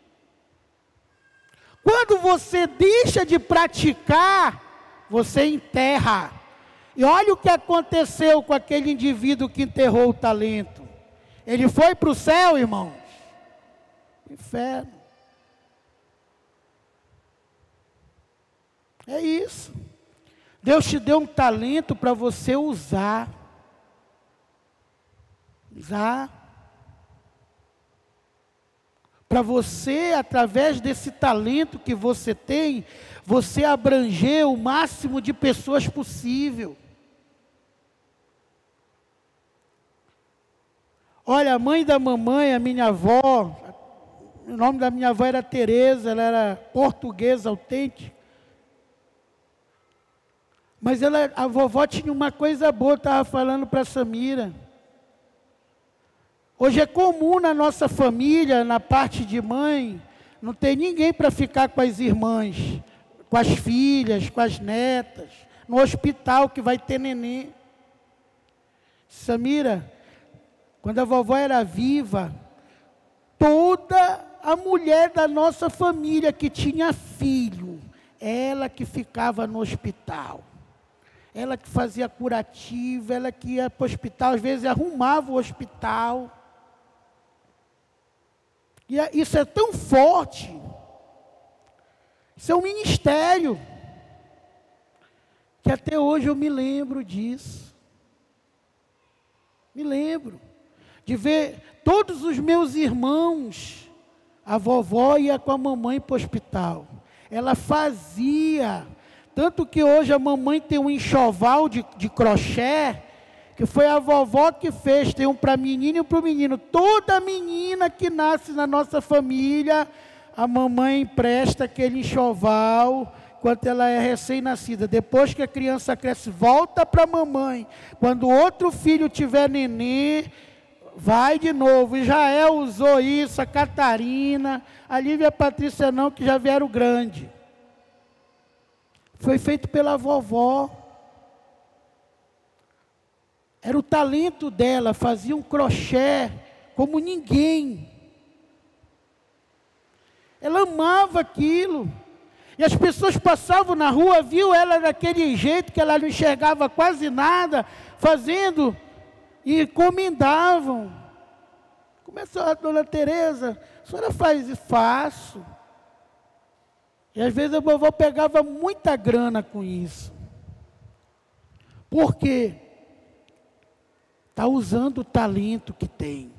Quando você deixa de praticar, você enterra. E olha o que aconteceu com aquele indivíduo que enterrou o talento. Ele foi para o céu, irmãos? Inferno. É isso. Deus te deu um talento para você usar. Usar. Para você, através desse talento que você tem, você abranger o máximo de pessoas possível. Olha, a mãe da mamãe, a minha avó, o nome da minha avó era Tereza, ela era portuguesa autêntica. Mas a vovó tinha uma coisa boa, estava falando para a Samira. Hoje é comum na nossa família, na parte de mãe, não tem ninguém para ficar com as irmãs, com as filhas, com as netas, no hospital que vai ter neném. Samira, quando a vovó era viva, toda a mulher da nossa família que tinha filho, ela que ficava no hospital. Ela que fazia curativo, ela que ia para o hospital, às vezes arrumava o hospital. E isso é tão forte. Isso é um ministério. Que até hoje eu me lembro disso. Me lembro. De ver todos os meus irmãos, a vovó ia com a mamãe para o hospital. Ela fazia. Tanto que hoje a mamãe tem um enxoval de crochê, que foi a vovó que fez, tem um para menino e um para o menino. Toda menina que nasce na nossa família, a mamãe empresta aquele enxoval, enquanto ela é recém-nascida. Depois que a criança cresce, volta para a mamãe. Quando outro filho tiver neném, vai de novo. Israel usou isso, a Catarina, a Lívia e a Patrícia não, que já vieram grande. Foi feito pela vovó. Era o talento dela, fazia um crochê como ninguém. Ela amava aquilo. E as pessoas passavam na rua, viu ela daquele jeito que ela não enxergava quase nada, fazendo, e encomendavam. Começou a dona Tereza, a senhora faz? Faço. E às vezes a vovó pegava muita grana com isso. Por quê? Está usando o talento que tem.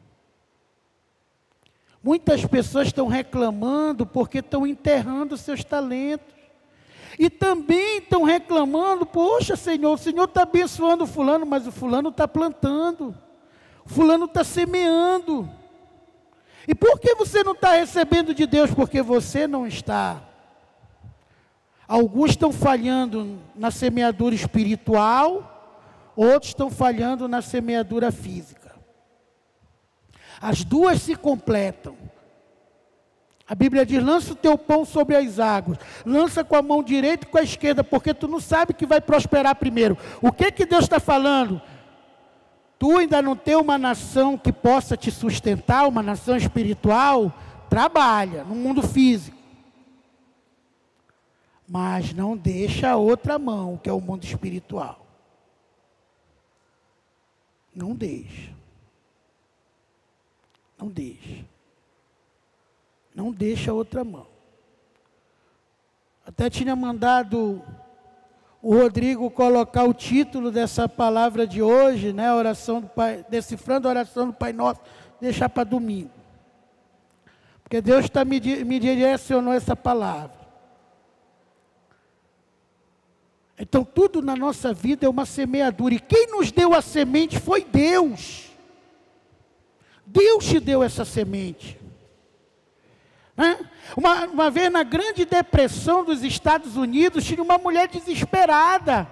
Muitas pessoas estão reclamando porque estão enterrando seus talentos. E também estão reclamando, poxa Senhor, o Senhor está abençoando o fulano, mas o fulano está plantando. O fulano está semeando. E por que você não está recebendo de Deus? Porque você não está. Alguns estão falhando na semeadura espiritual, outros estão falhando na semeadura física. As duas se completam. A Bíblia diz, lança o teu pão sobre as águas, lança com a mão direita e com a esquerda, porque tu não sabe que vai prosperar primeiro. O que Deus está falando? Tu ainda não tem uma nação que possa te sustentar, uma nação espiritual, trabalha no mundo físico. Mas não deixa a outra mão, que é o mundo espiritual. Não deixa. Não deixa. Não deixa a outra mão. Até tinha mandado o Rodrigo colocar o título dessa palavra de hoje, né? Oração do Pai, decifrando a oração do Pai Nosso, deixar para domingo. Porque Deus me direcionou essa palavra. Então, tudo na nossa vida é uma semeadura. E quem nos deu a semente foi Deus. Deus te deu essa semente. Uma vez na Grande Depressão dos Estados Unidos, tinha uma mulher desesperada.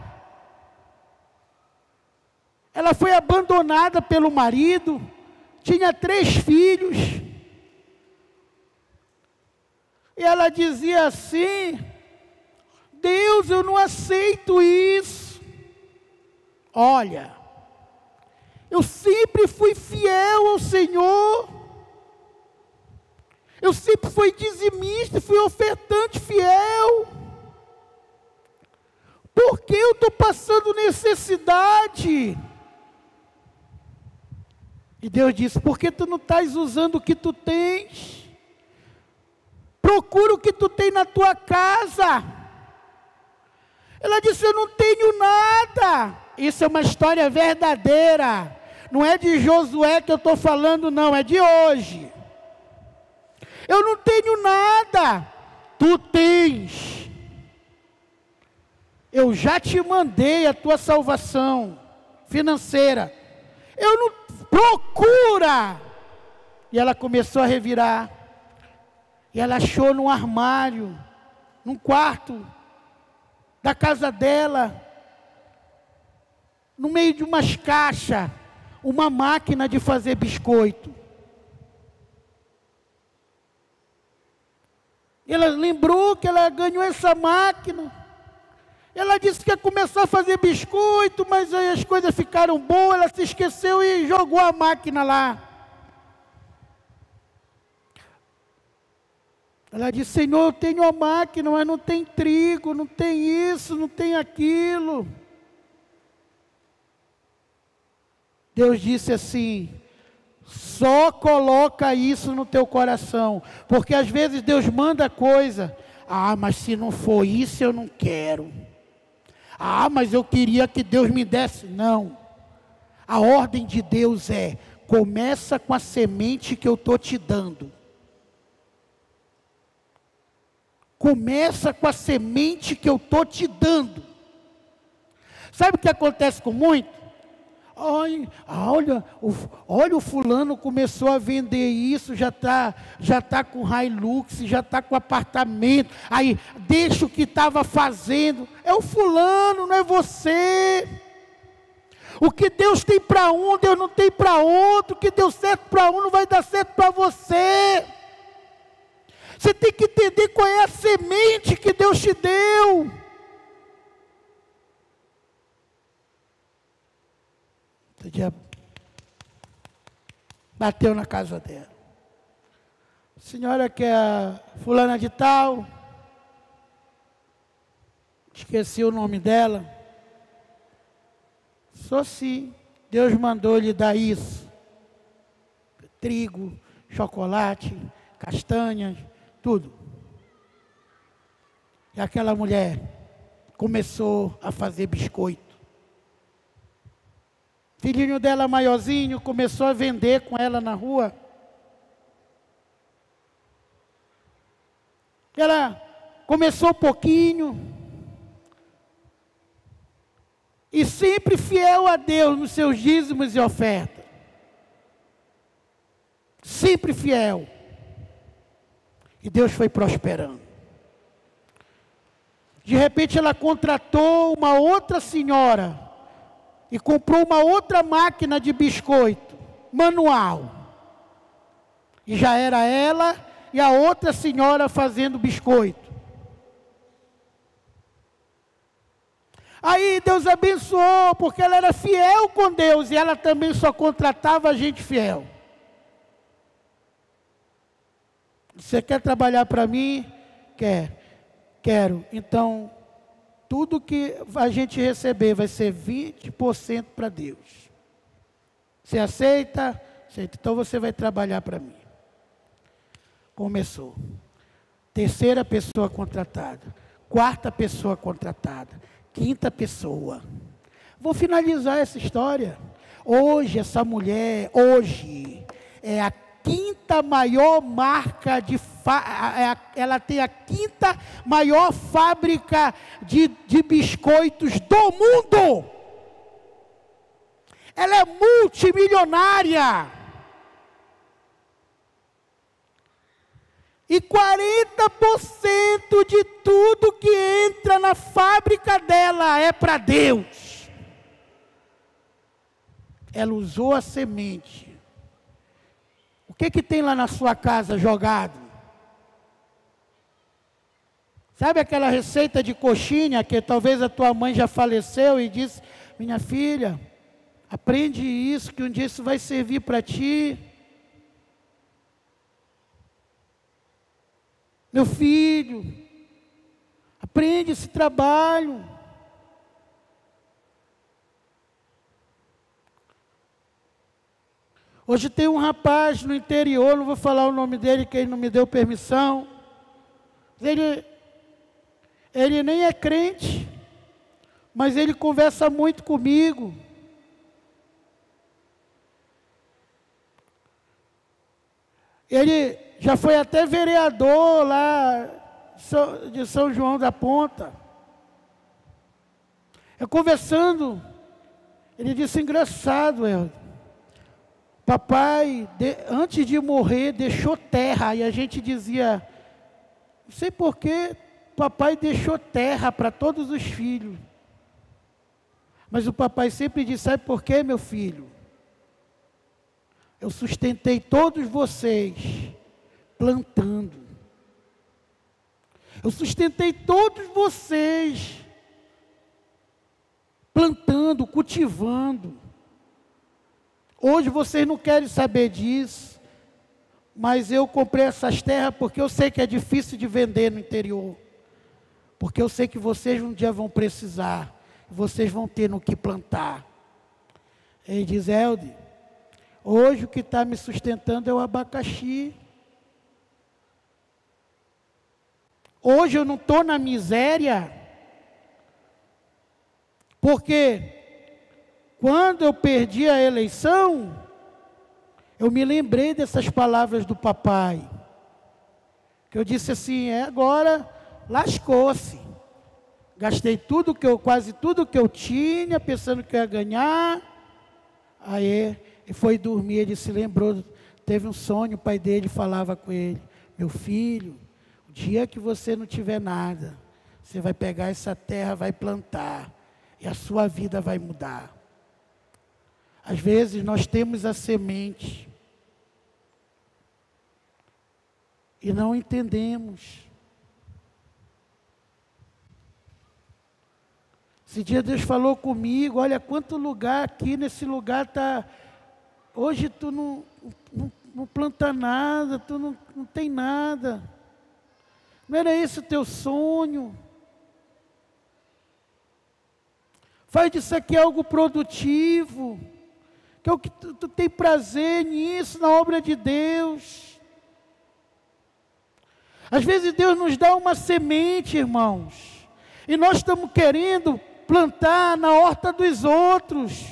Ela foi abandonada pelo marido, tinha 3 filhos. E ela dizia assim: Deus, eu não aceito isso. Olha, eu sempre fui fiel ao Senhor. Eu sempre fui dizimista, fui ofertante fiel. Por que eu estou passando necessidade? E Deus disse: porque tu não estás usando o que tu tens? Procura o que tu tem na tua casa. Ela disse: eu não tenho nada. Isso é uma história verdadeira. Não é de Josué que eu estou falando, não, é de hoje. Eu não tenho nada. Tu tens. Eu já te mandei a tua salvação financeira. Eu não... Procura. E ela começou a revirar. E ela achou num armário, num quarto da casa dela, no meio de umas caixas, uma máquina de fazer biscoito. Ela lembrou que ela ganhou essa máquina. Ela disse que ia começar a fazer biscoito, mas aí as coisas ficaram boas, ela se esqueceu e jogou a máquina lá. Ela disse: Senhor, eu tenho a máquina, mas não tem trigo, não tem isso, não tem aquilo. Deus disse assim: só coloca isso no teu coração, porque às vezes Deus manda coisa. Ah, mas se não for isso eu não quero. Ah, mas eu queria que Deus me desse. Não. A ordem de Deus é: começa com a semente que eu estou te dando. Começa com a semente que eu estou te dando. Sabe o que acontece com muito? Olha, o fulano começou a vender isso, já tá com Hilux, já está com apartamento. Aí deixa o que estava fazendo. É o fulano, não é você. O que Deus tem para um, Deus não tem para outro. O que deu certo para um, não vai dar certo para você. Você tem que entender qual é a semente que Deus te deu. O diabo bateu na casa dela. Senhora que é a fulana de tal, esqueci o nome dela. Só se Deus mandou lhe dar isso: trigo, chocolate, castanhas, tudo. E aquela mulher começou a fazer biscoito. Filhinho dela maiorzinho começou a vender com ela na rua. Ela começou um pouquinho. E sempre fiel a Deus nos seus dízimos e ofertas. Sempre fiel. E Deus foi prosperando. De repente ela contratou uma outra senhora e comprou uma outra máquina de biscoito, manual. E já era ela e a outra senhora fazendo biscoito. Aí Deus abençoou, porque ela era fiel com Deus e ela também só contratava gente fiel. Você quer trabalhar para mim? Quero. Então, tudo que a gente receber vai ser 20% para Deus. Você aceita? Aceita. Então você vai trabalhar para mim. Começou. Terceira pessoa contratada. Quarta pessoa contratada. Quinta pessoa. Vou finalizar essa história. Hoje, essa mulher, é a quinta maior marca ela tem a quinta maior fábrica de biscoitos do mundo. Ela é multimilionária. E 40% de tudo que entra na fábrica dela é para Deus. Ela usou a semente. O que tem lá na sua casa jogado? Sabe aquela receita de coxinha que talvez a tua mãe já faleceu e disse: minha filha, aprende isso, que um dia isso vai servir para ti. Meu filho, aprende esse trabalho. Hoje tem um rapaz no interior, não vou falar o nome dele, que ele não me deu permissão. Ele nem é crente, mas ele conversa muito comigo. Ele já foi até vereador lá de São João da Ponta. Eu conversando, ele disse: engraçado, papai, antes de morrer, deixou terra. E a gente dizia: não sei porquê, papai deixou terra para todos os filhos. Mas o papai sempre disse: sabe por quê, meu filho? Eu sustentei todos vocês plantando. Eu sustentei todos vocês plantando, cultivando. Hoje vocês não querem saber disso, mas eu comprei essas terras porque eu sei que é difícil de vender no interior. Porque eu sei que vocês um dia vão precisar, vocês vão ter no que plantar. Ele diz: Elde, hoje o que está me sustentando é o abacaxi. Hoje eu não estou na miséria, porque quando eu perdi a eleição, eu me lembrei dessas palavras do papai, que eu disse assim: agora lascou-se. Gastei quase tudo que eu tinha, pensando que eu ia ganhar. Aí ele foi dormir, ele se lembrou, teve um sonho, o pai dele falava com ele: meu filho, o dia que você não tiver nada, você vai pegar essa terra, vai plantar, e a sua vida vai mudar. Às vezes nós temos a semente e não entendemos. Esse dia Deus falou comigo: olha quanto lugar aqui, nesse lugar está. Hoje tu não planta nada, tu não tem nada. Não era esse o teu sonho? Faz disso aqui algo produtivo. Que é o que tu tem prazer nisso, na obra de Deus. Às vezes Deus nos dá uma semente, irmãos, e nós estamos querendo plantar na horta dos outros,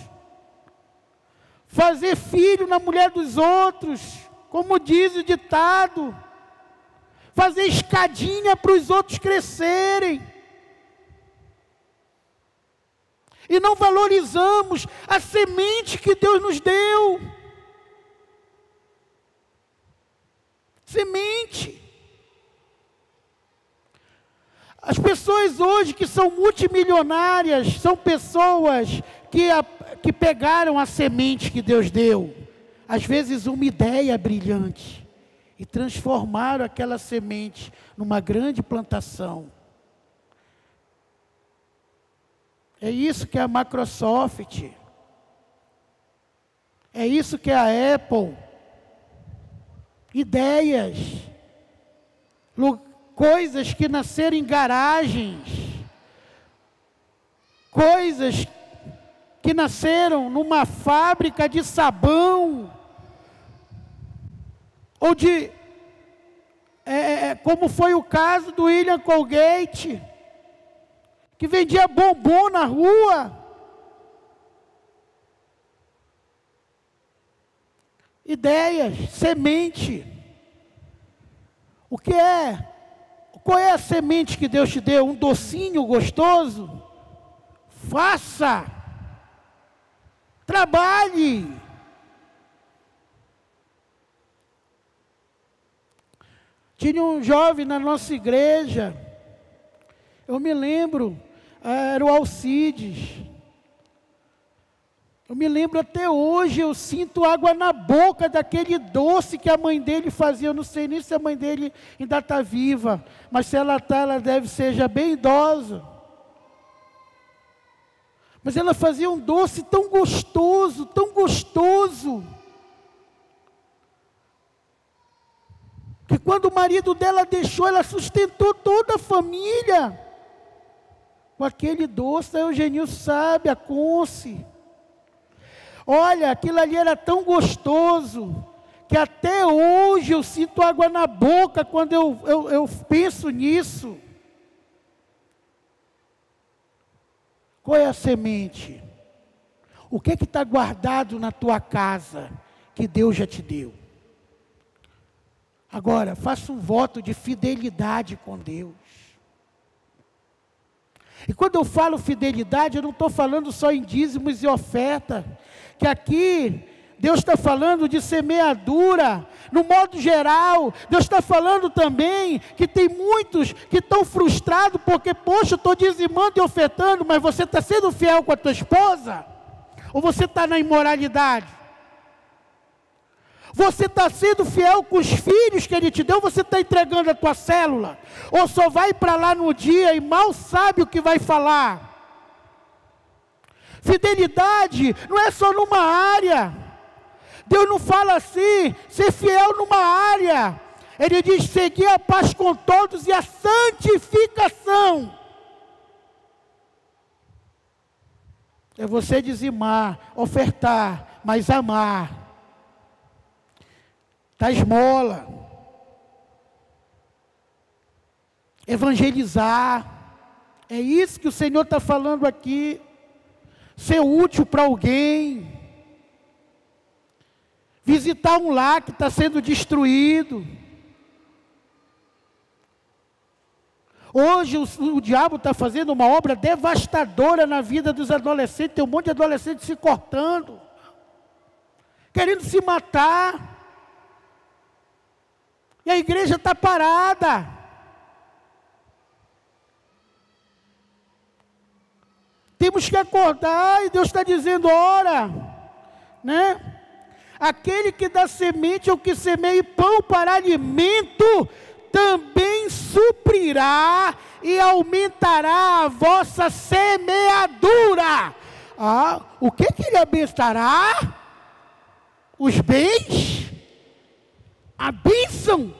fazer filho na mulher dos outros, como diz o ditado, fazer escadinha para os outros crescerem. E não valorizamos a semente que Deus nos deu. Semente. As pessoas hoje que são multimilionárias, são pessoas que pegaram a semente que Deus deu, às vezes uma ideia brilhante, e transformaram aquela semente numa grande plantação. É isso que é a Microsoft, é isso que é a Apple. Ideias, coisas que nasceram em garagens, coisas que nasceram numa fábrica de sabão, ou como foi o caso do William Colgate, que vendia bombom na rua. Ideias, semente. O que é? Qual é a semente que Deus te deu? Um docinho gostoso? Faça. Trabalhe. Tinha um jovem na nossa igreja, eu me lembro, era o Alcides. Eu me lembro até hoje, eu sinto água na boca daquele doce que a mãe dele fazia. Eu não sei nem se a mãe dele ainda está viva, mas se ela está, ela deve ser já bem idosa. Mas ela fazia um doce tão gostoso, que quando o marido dela deixou, ela sustentou toda a família com aquele doce. A Eugenil sabe, a Conce. Olha, aquilo ali era tão gostoso, que até hoje eu sinto água na boca quando eu penso nisso. Qual é a semente? O que está guardado na tua casa, que Deus já te deu? Agora, faça um voto de fidelidade com Deus. E quando eu falo fidelidade, eu não estou falando só em dízimos e oferta, que aqui Deus está falando de semeadura, no modo geral. Deus está falando também que tem muitos que estão frustrados, porque, poxa, eu estou dizimando e ofertando, mas você está sendo fiel com a tua esposa? Ou você está na imoralidade? Você está sendo fiel com os filhos que Ele te deu? Você está entregando a tua célula? Ou só vai para lá no dia e mal sabe o que vai falar? Fidelidade não é só numa área. Deus não fala assim, ser fiel numa área. Ele diz, seguir a paz com todos e a santificação. É você dizimar, ofertar, mas amar. Dar esmola. Evangelizar. É isso que o Senhor está falando aqui. Ser útil para alguém. Visitar um lar que está sendo destruído. Hoje o diabo está fazendo uma obra devastadora na vida dos adolescentes. Tem um monte de adolescentes se cortando, querendo se matar. E a igreja está parada. Temos que acordar, e Deus está dizendo, ora, né? Aquele que dá semente ao que semeia pão para alimento, também suprirá e aumentará a vossa semeadura. O que Ele abençoará? Os bens? A bênção?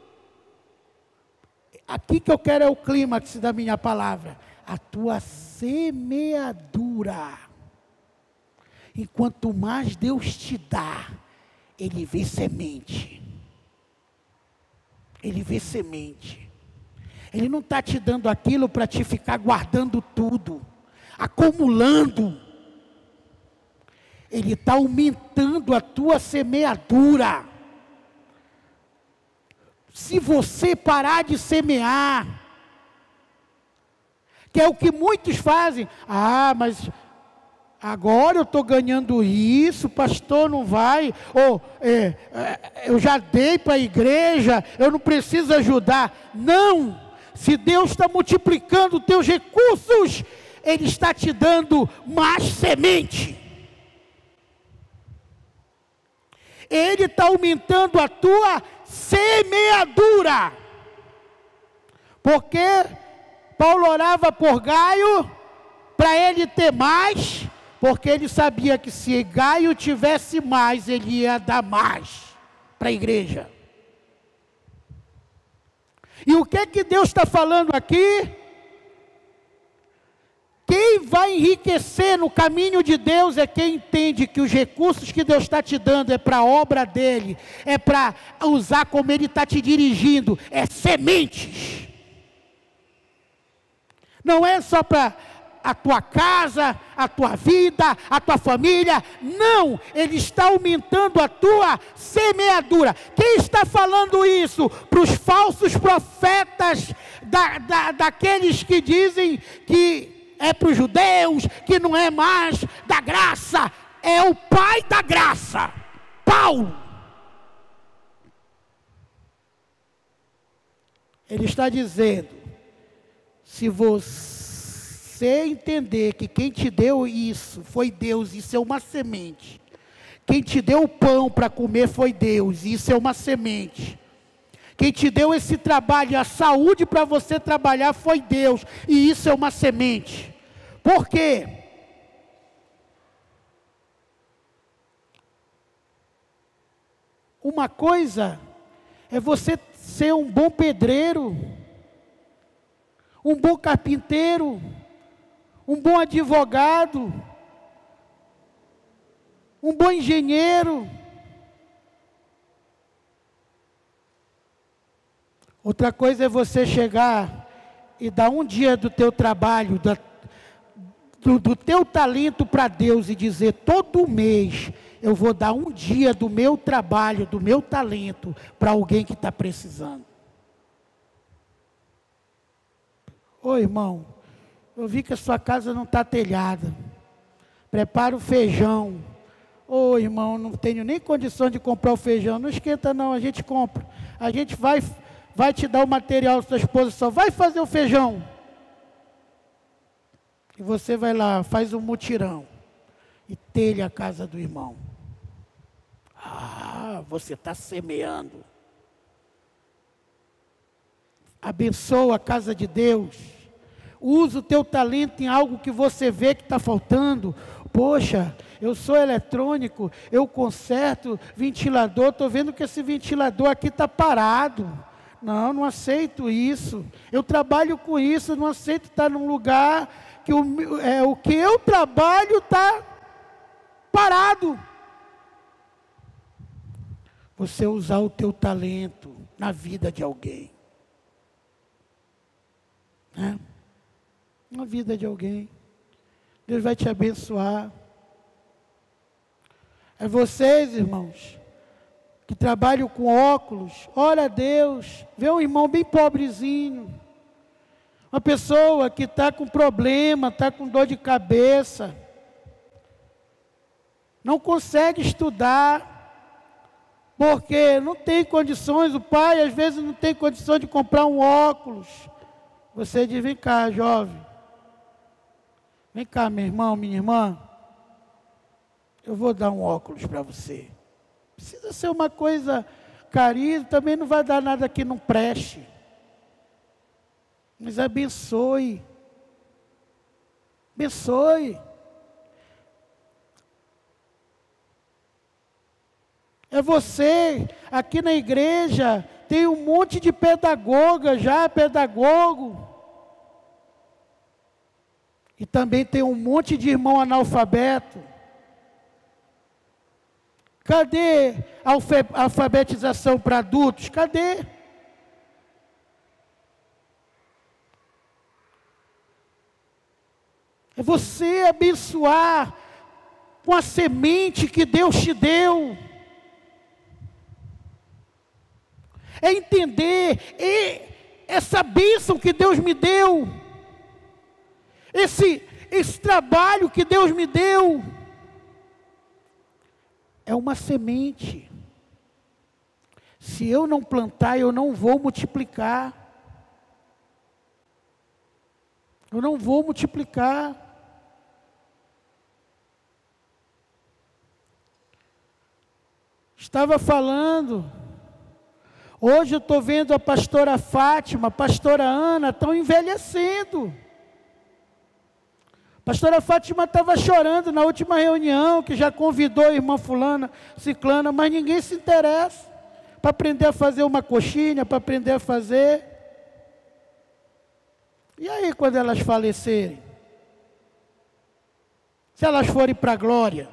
Aqui que eu quero é o clímax da minha palavra. A tua semeadura. E quanto mais Deus te dá, Ele vê semente. Ele vê semente. Ele não está te dando aquilo para te ficar guardando tudo, acumulando. Ele está aumentando a tua semeadura. Se você parar de semear, que é o que muitos fazem, mas agora eu estou ganhando isso, pastor, não vai, eu já dei para a igreja, eu não preciso ajudar. Não, se Deus está multiplicando os teus recursos, Ele está te dando mais semente. Ele está aumentando a tua semeadura. Porque Paulo orava por Gaio, para ele ter mais, porque ele sabia que se Gaio tivesse mais, ele ia dar mais para a igreja. E o que Deus está falando aqui? Quem vai enriquecer no caminho de Deus é quem entende que os recursos que Deus está te dando é para a obra dEle, é para usar como Ele está te dirigindo, é sementes. Não é só para a tua casa, a tua vida, a tua família. Não, Ele está aumentando a tua semeadura. Quem está falando isso? Para os falsos profetas, daqueles que dizem que é para os judeus, que não é mais da graça, é o pai da graça, Paulo. Ele está dizendo, se você entender que quem te deu isso foi Deus, isso é uma semente. Quem te deu o pão para comer foi Deus, isso é uma semente. Quem te deu esse trabalho, a saúde para você trabalhar foi Deus, e isso é uma semente. Por quê? Uma coisa é você ser um bom pedreiro, um bom carpinteiro, um bom advogado, um bom engenheiro. Outra coisa é você chegar e dar um dia do teu trabalho, do teu talento para Deus e dizer: todo mês eu vou dar um dia do meu trabalho, do meu talento para alguém que está precisando. Ô irmão, eu vi que a sua casa não está telhada. Prepara o feijão. Ô irmão, não tenho nem condição de comprar o feijão. Não esquenta não, a gente compra. A gente vai te dar o material à sua esposa, só vai fazer o feijão. E você vai lá, faz um mutirão e telha a casa do irmão. Ah, você está semeando. Abençoa a casa de Deus. Usa o teu talento em algo que você vê que está faltando. Poxa, eu sou eletrônico, eu conserto ventilador, estou vendo que esse ventilador aqui está parado. Não aceito isso. Eu trabalho com isso, não aceito estar num lugar que o que eu trabalho está parado. Você usar o teu talento na vida de alguém. Né? Na vida de alguém. Deus vai te abençoar. É vocês, irmãos, que trabalham com óculos, ora a Deus, vê um irmão bem pobrezinho, uma pessoa que está com problema, está com dor de cabeça, não consegue estudar, porque não tem condições, o pai às vezes não tem condição de comprar um óculos. Você diz: vem cá, jovem, vem cá, meu irmão, minha irmã, eu vou dar um óculos para você. Precisa ser uma coisa carinho, também não vai dar nada que não preste. Mas abençoe. Abençoe. É você, aqui na igreja, tem um monte de pedagoga já, pedagogo. E também tem um monte de irmão analfabeto. Cadê a alfabetização para adultos? Cadê? É você abençoar com a semente que Deus te deu. É entender essa bênção que Deus me deu. Esse trabalho que Deus me deu. É uma semente. Se eu não plantar, eu não vou multiplicar. Eu não vou multiplicar. Estava falando. Hoje eu estou vendo a pastora Fátima, a pastora Ana, estão envelhecendo. A pastora Fátima estava chorando na última reunião, que já convidou a irmã fulana, ciclana, mas ninguém se interessa para aprender a fazer uma coxinha, para aprender a fazer. E aí quando elas falecerem? Se elas forem para a glória?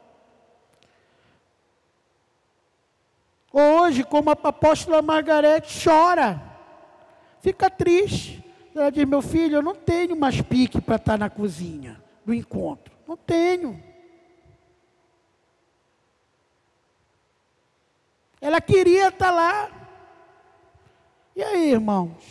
Hoje, como a apóstola Margarete chora, fica triste. Ela diz: meu filho, eu não tenho mais pique para estar na cozinha do encontro. Não tenho. Ela queria estar lá. E aí, irmãos?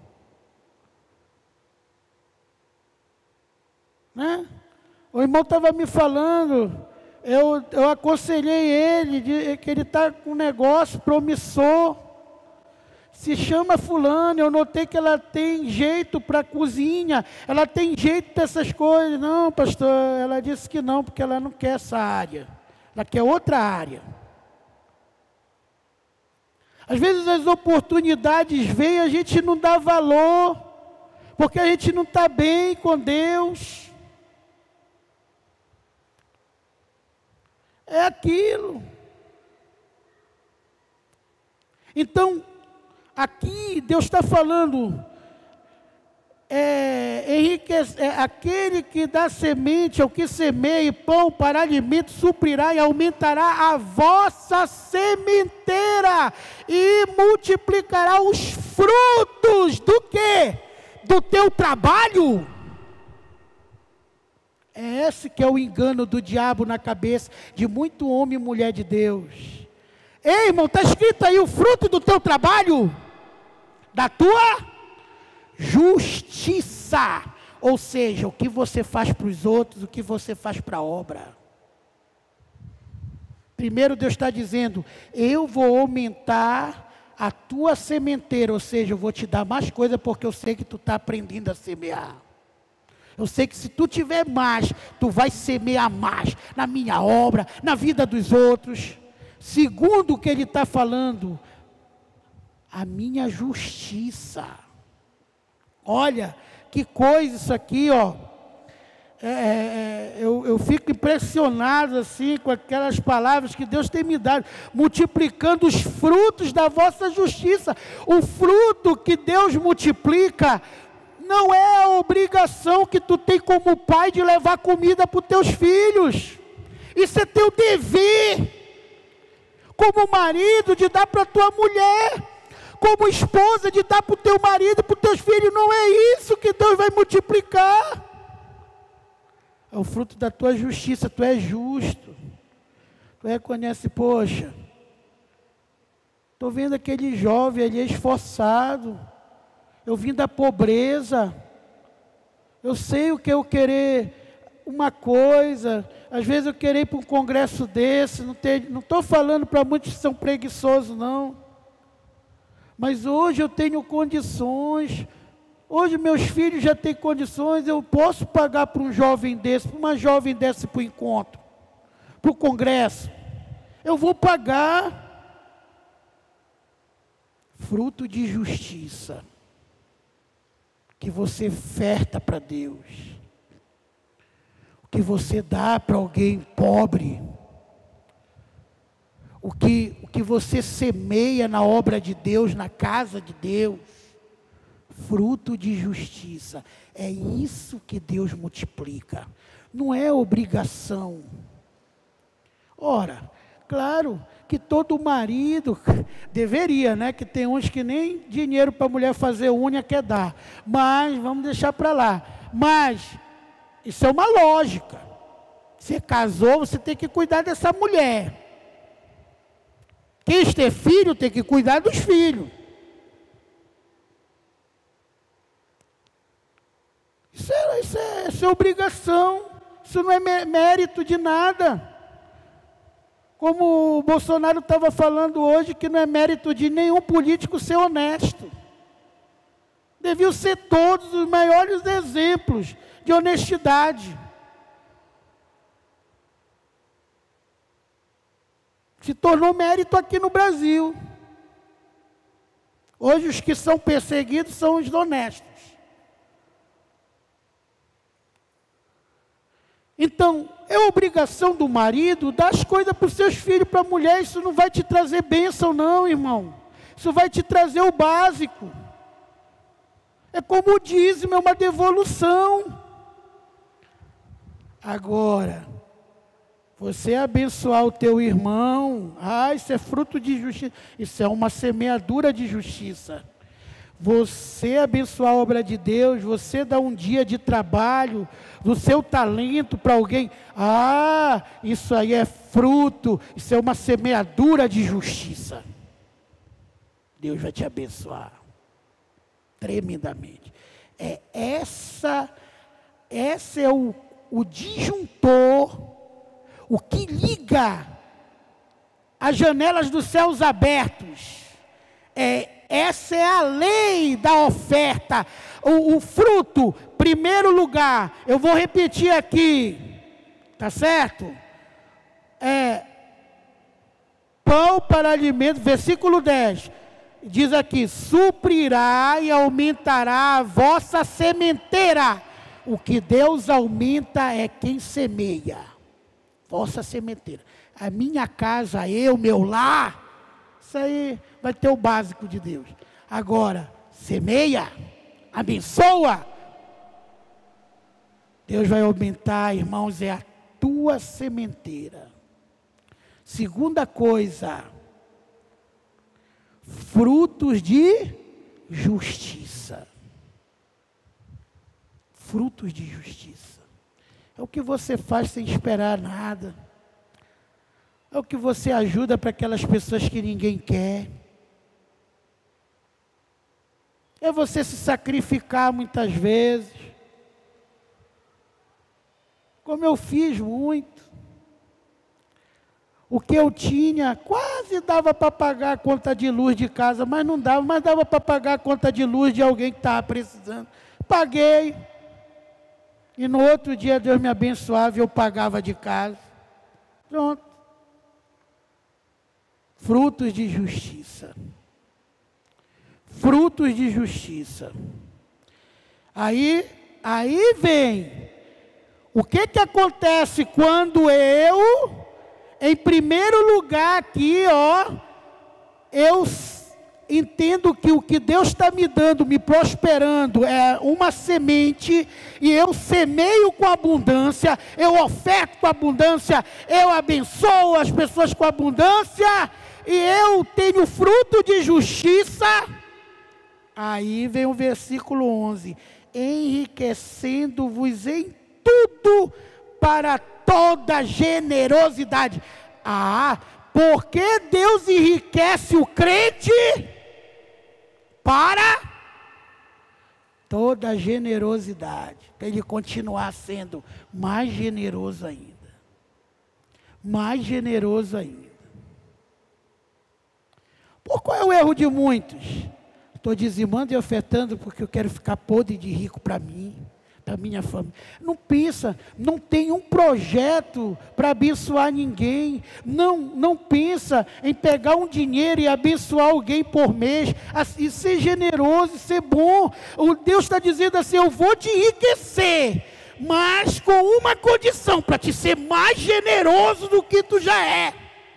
Né? O irmão estava me falando, eu aconselhei ele, que ele está com um negócio promissor. se chama fulana, eu notei que ela tem jeito para cozinha, ela tem jeito dessas coisas. Não, pastor, ela disse que não, porque ela não quer essa área, ela quer outra área. Às vezes as oportunidades vêm e a gente não dá valor, porque a gente não está bem com Deus. É aquilo. Então, aqui Deus está falando, aquele que dá semente ao que semeia, pão para alimento, suprirá e aumentará a vossa sementeira e multiplicará os frutos do quê? Do teu trabalho. É esse que é o engano do diabo na cabeça de muito homem e mulher de Deus. Ei, irmão, está escrito aí o fruto do teu trabalho, da tua justiça. Ou seja, o que você faz para os outros, o que você faz para a obra. Primeiro Deus está dizendo, eu vou aumentar a tua sementeira, ou seja, eu vou te dar mais coisa, porque eu sei que tu está aprendendo a semear. Eu sei que se tu tiver mais, tu vai semear mais na minha obra, na vida dos outros. Segundo o que ele está falando, a minha justiça. Olha, que coisa isso aqui, ó. Eu fico impressionado assim com aquelas palavras que Deus tem me dado, multiplicando os frutos da vossa justiça. O fruto que Deus multiplica não é a obrigação que tu tem como pai de levar comida para os teus filhos. Isso é teu dever. Como marido de dar para a tua mulher. Como esposa de dar para o teu marido e para os teus filhos. Não é isso que Deus vai multiplicar. É o fruto da tua justiça. Tu é justo. Tu reconhece, poxa. Estou vendo aquele jovem ali esforçado. Eu vim da pobreza, eu sei o que eu querer uma coisa, às vezes eu querer ir para um congresso desse, não estou falando para muitos que são preguiçosos não, mas hoje eu tenho condições, hoje meus filhos já têm condições, eu posso pagar para um jovem desse, para uma jovem desse para o encontro, para o congresso, eu vou pagar, fruto de justiça, que você oferta para Deus, o que você dá para alguém pobre, o que você semeia na obra de Deus, na casa de Deus, fruto de justiça, é isso que Deus multiplica, não é obrigação. Ora, claro que todo marido deveria, né? Que tem uns que nem dinheiro para a mulher fazer unha quer dar. Mas, vamos deixar para lá. Mas, isso é uma lógica. Você casou, você tem que cuidar dessa mulher. Quem ter filho, tem que cuidar dos filhos. Isso é obrigação. Isso não é mérito de nada. Como o Bolsonaro estava falando hoje, que não é mérito de nenhum político ser honesto. Deviam ser todos os maiores exemplos de honestidade. Se tornou mérito aqui no Brasil. Hoje os que são perseguidos são os honestos. Então, é obrigação do marido dar as coisas para os seus filhos, para a mulher. Isso não vai te trazer bênção não, irmão. Isso vai te trazer o básico. É como o dízimo, é uma devolução. Agora, você abençoar o teu irmão, isso é fruto de justiça. Isso é uma semeadura de justiça. Você abençoar a obra de Deus, você dar um dia de trabalho, do seu talento para alguém, isso aí é fruto, isso é uma semeadura de justiça. Deus vai te abençoar, tremendamente. Essa é o disjuntor, o que liga as janelas dos céus abertos, é Essa é a lei da oferta. O fruto, primeiro lugar, eu vou repetir aqui, tá certo? Pão para alimento, versículo 10, diz aqui: suprirá e aumentará a vossa sementeira. O que Deus aumenta é quem semeia, vossa sementeira. A minha casa, eu, meu lar, isso aí vai ter o básico de Deus. Agora, semeia, abençoa, Deus vai aumentar, irmãos, é a tua sementeira. Segunda coisa, frutos de justiça. Frutos de justiça. É o que você faz sem esperar nada. É o que você ajuda para aquelas pessoas que ninguém quer. É você se sacrificar muitas vezes. Como eu fiz muito. O que eu tinha, quase dava para pagar a conta de luz de casa, mas não dava, mas dava para pagar a conta de luz de alguém que estava precisando. Paguei. E no outro dia Deus me abençoava e eu pagava de casa. Pronto. Frutos de justiça. Frutos de justiça. Aí vem. O que acontece quando eu, em primeiro lugar aqui, eu entendo que o que Deus está me dando, me prosperando, é uma semente, e eu semeio com abundância, eu oferto com abundância, eu abençoo as pessoas com abundância, e eu tenho fruto de justiça. Aí vem o versículo 11, enriquecendo-vos em tudo para toda generosidade. Porque Deus enriquece o crente para toda generosidade, para ele continuar sendo mais generoso ainda. Mais generoso ainda. Por qual é o erro de muitos? Estou dizimando e ofertando porque eu quero ficar podre de rico para mim, para minha família. Não pensa, não tem um projeto para abençoar ninguém. Não pensa em pegar um dinheiro e abençoar alguém por mês, e ser generoso, ser bom. O Deus está dizendo assim: eu vou te enriquecer, mas com uma condição, para te ser mais generoso do que tu já é.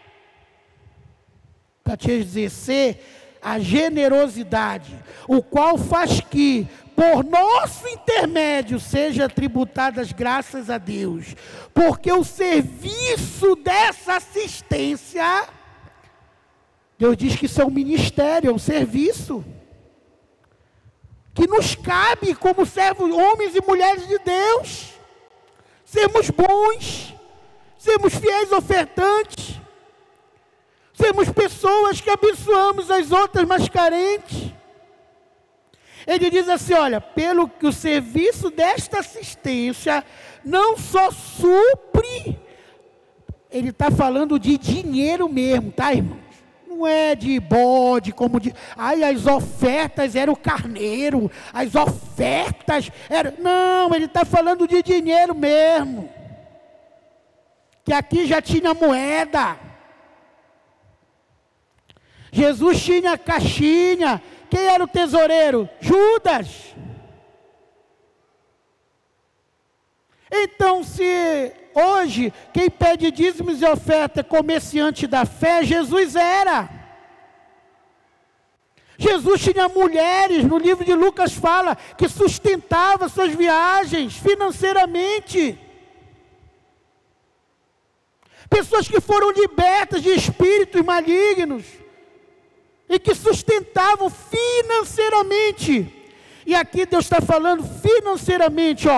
Para te exercer a generosidade, o qual faz que, por nosso intermédio, seja tributadas graças a Deus, porque o serviço dessa assistência, Deus diz que isso é um ministério, é um serviço, que nos cabe como servos, homens e mulheres de Deus, sermos bons, sermos fiéis ofertantes, sermos pessoas que abençoamos as outras mais carentes. Ele diz assim, olha, pelo que o serviço desta assistência não só supre, ele está falando de dinheiro mesmo, tá, irmãos? Não é de bode, como de, as ofertas eram o carneiro, as ofertas eram, não, ele está falando de dinheiro mesmo, que aqui já tinha moeda. Jesus tinha caixinha. Quem era o tesoureiro? Judas. Então, se hoje quem pede dízimos e oferta é comerciante da fé, Jesus era. Jesus tinha mulheres, no livro de Lucas fala, que sustentava suas viagens financeiramente. Pessoas que foram libertas de espíritos malignos e que sustentavam financeiramente. E aqui Deus está falando financeiramente,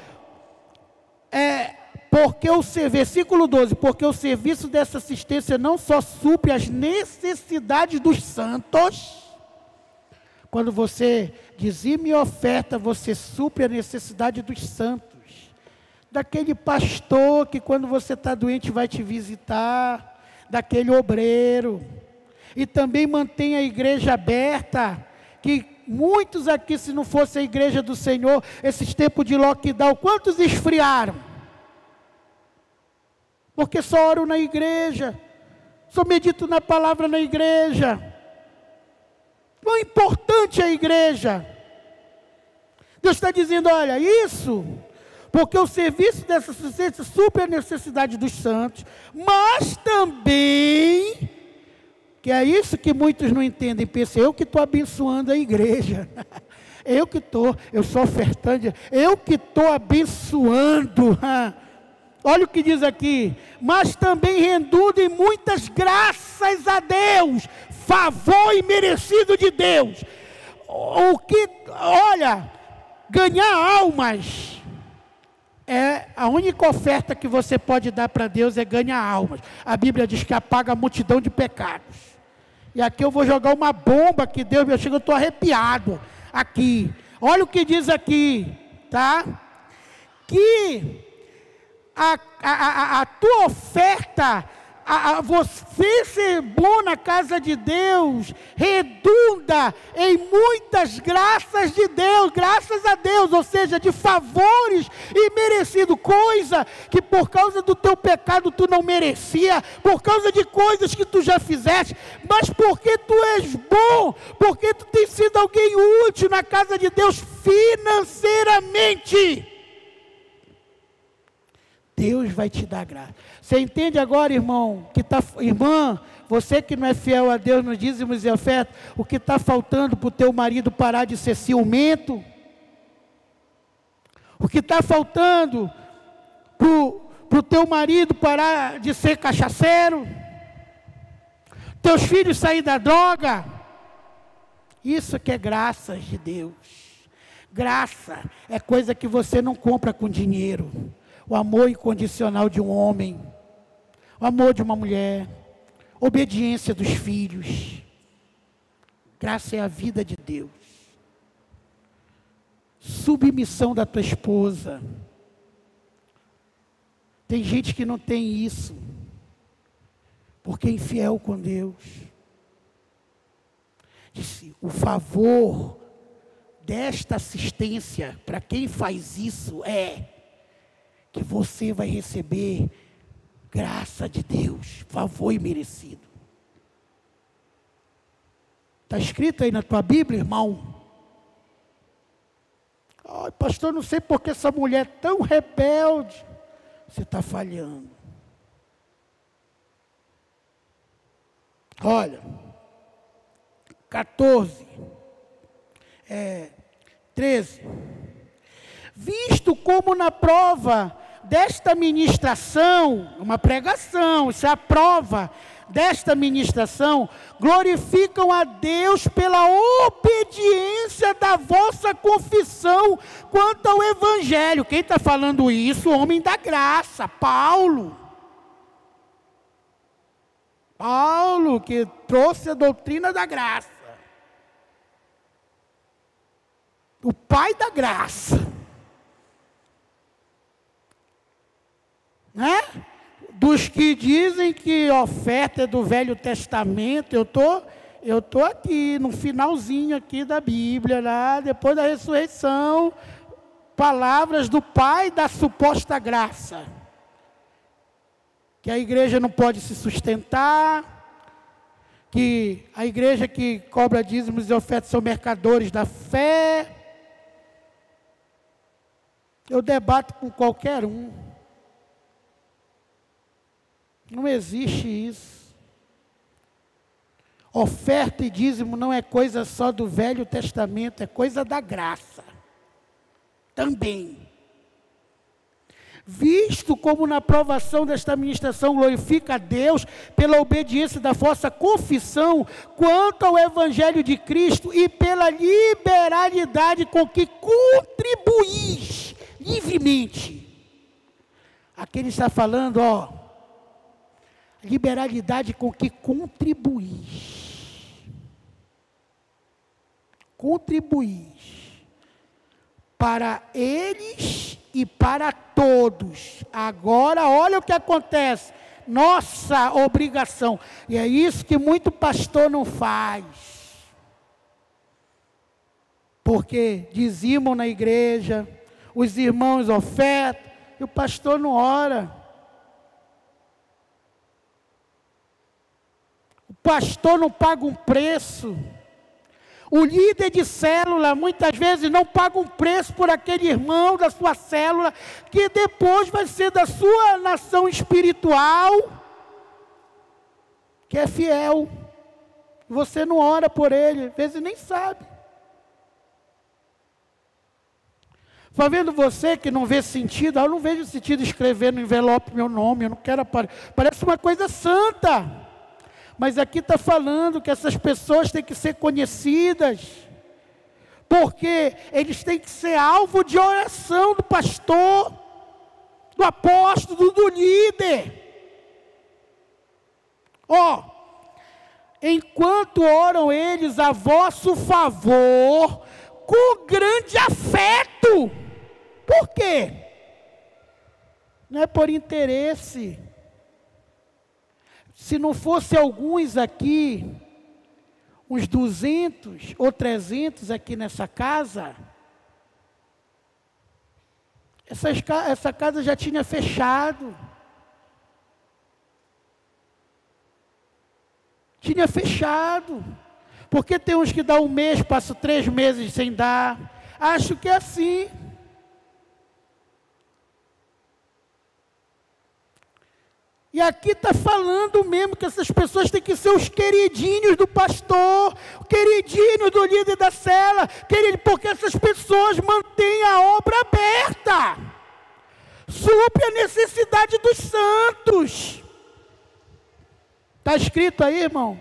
porque versículo 12, porque o serviço dessa assistência não só supre as necessidades dos santos. Quando você dizima e oferta, você supre a necessidade dos santos. Daquele pastor que quando você está doente vai te visitar, daquele obreiro. E também mantenha a igreja aberta, que muitos aqui, se não fosse a igreja do Senhor, esses tempos de lockdown, quantos esfriaram? Porque só oro na igreja, só medito na palavra na igreja. Quão importante é a igreja. Deus está dizendo, olha, isso, porque o serviço dessa assistência supre a necessidade dos santos, mas também, que é isso que muitos não entendem, pensam, eu que estou abençoando a igreja, eu sou ofertante, eu que estou abençoando, olha o que diz aqui, mas também rendudo em muitas graças a Deus, favor imerecido de Deus, olha, ganhar almas, a única oferta que você pode dar para Deus é ganhar almas, a Bíblia diz que apaga a multidão de pecados, e aqui eu vou jogar uma bomba que Deus me chega, eu estou arrepiado, aqui, olha o que diz aqui, tá, que a tua oferta, você ser bom na casa de Deus, redunda em muitas graças de Deus, graças a Deus, ou seja, de favores imerecidos, coisa que por causa do teu pecado tu não merecia, por causa de coisas que tu já fizeste, mas porque tu és bom, porque tu tens sido alguém útil na casa de Deus financeiramente, Deus vai te dar graça. Você entende agora, irmão, irmã, você que não é fiel a Deus nos dízimos e ofertas, o que está faltando para o teu marido parar de ser ciumento? O que está faltando para o teu marido parar de ser cachaceiro? Teus filhos sair da droga? Isso que é graças de Deus. Graça é coisa que você não compra com dinheiro. O amor incondicional de um homem, o amor de uma mulher, obediência dos filhos. Graça é a vida de Deus. Submissão da tua esposa. Tem gente que não tem isso, porque é infiel com Deus. Disse, o favor desta assistência, para quem faz isso, que você vai receber graça de Deus, favor imerecido. Está escrito aí na tua Bíblia, irmão? Ai, pastor, não sei porque essa mulher é tão rebelde. Você está falhando. Olha, 13. Visto como na prova desta ministração, uma pregação, isso é a prova desta ministração, glorificam a Deus pela obediência da vossa confissão quanto ao Evangelho. Quem está falando isso? O homem da graça, Paulo. Paulo, que trouxe a doutrina da graça. O pai da graça. Né? Dos que dizem que oferta é do Velho Testamento, eu tô aqui no finalzinho aqui da Bíblia, lá depois da ressurreição, palavras do pai da suposta graça, que a igreja não pode se sustentar, que a igreja que cobra dízimos e ofertas são mercadores da fé. Eu debato com qualquer um. Não existe isso. Oferta e dízimo não é coisa só do Velho Testamento, é coisa da graça. Também. Visto como na aprovação desta ministração glorifica a Deus pela obediência da vossa confissão quanto ao Evangelho de Cristo e pela liberalidade com que contribuís livremente. Aqui ele está falando, liberalidade com que contribuís. Contribuís para eles e para todos. Agora, olha o que acontece. nossa obrigação. E é isso que muito pastor não faz. Porque dizimam na igreja, os irmãos ofertam, e o pastor não ora. O pastor não paga um preço. O líder de célula, muitas vezes, não paga um preço por aquele irmão da sua célula, que depois vai ser da sua nação espiritual, que é fiel. Você não ora por ele, às vezes nem sabe. Está vendo você que não vê sentido? Eu não vejo sentido escrever no envelope meu nome, eu não quero aparecer. Parece uma coisa santa. Mas aqui está falando que essas pessoas têm que ser conhecidas, porque eles têm que ser alvo de oração do pastor, do apóstolo, do líder. Ó, enquanto oram eles a vosso favor, com grande afeto. Por quê? Não é por interesse. Se não fosse alguns aqui, uns 200 ou 300 aqui nessa casa, essa casa já tinha fechado. Tinha fechado. Porque tem uns que dão 1 mês, passam 3 meses sem dar. Acho que é assim. E aqui está falando mesmo que essas pessoas têm que ser os queridinhos do pastor, queridinhos do líder da cela, porque essas pessoas mantêm a obra aberta, supre a necessidade dos santos. Está escrito aí, irmão?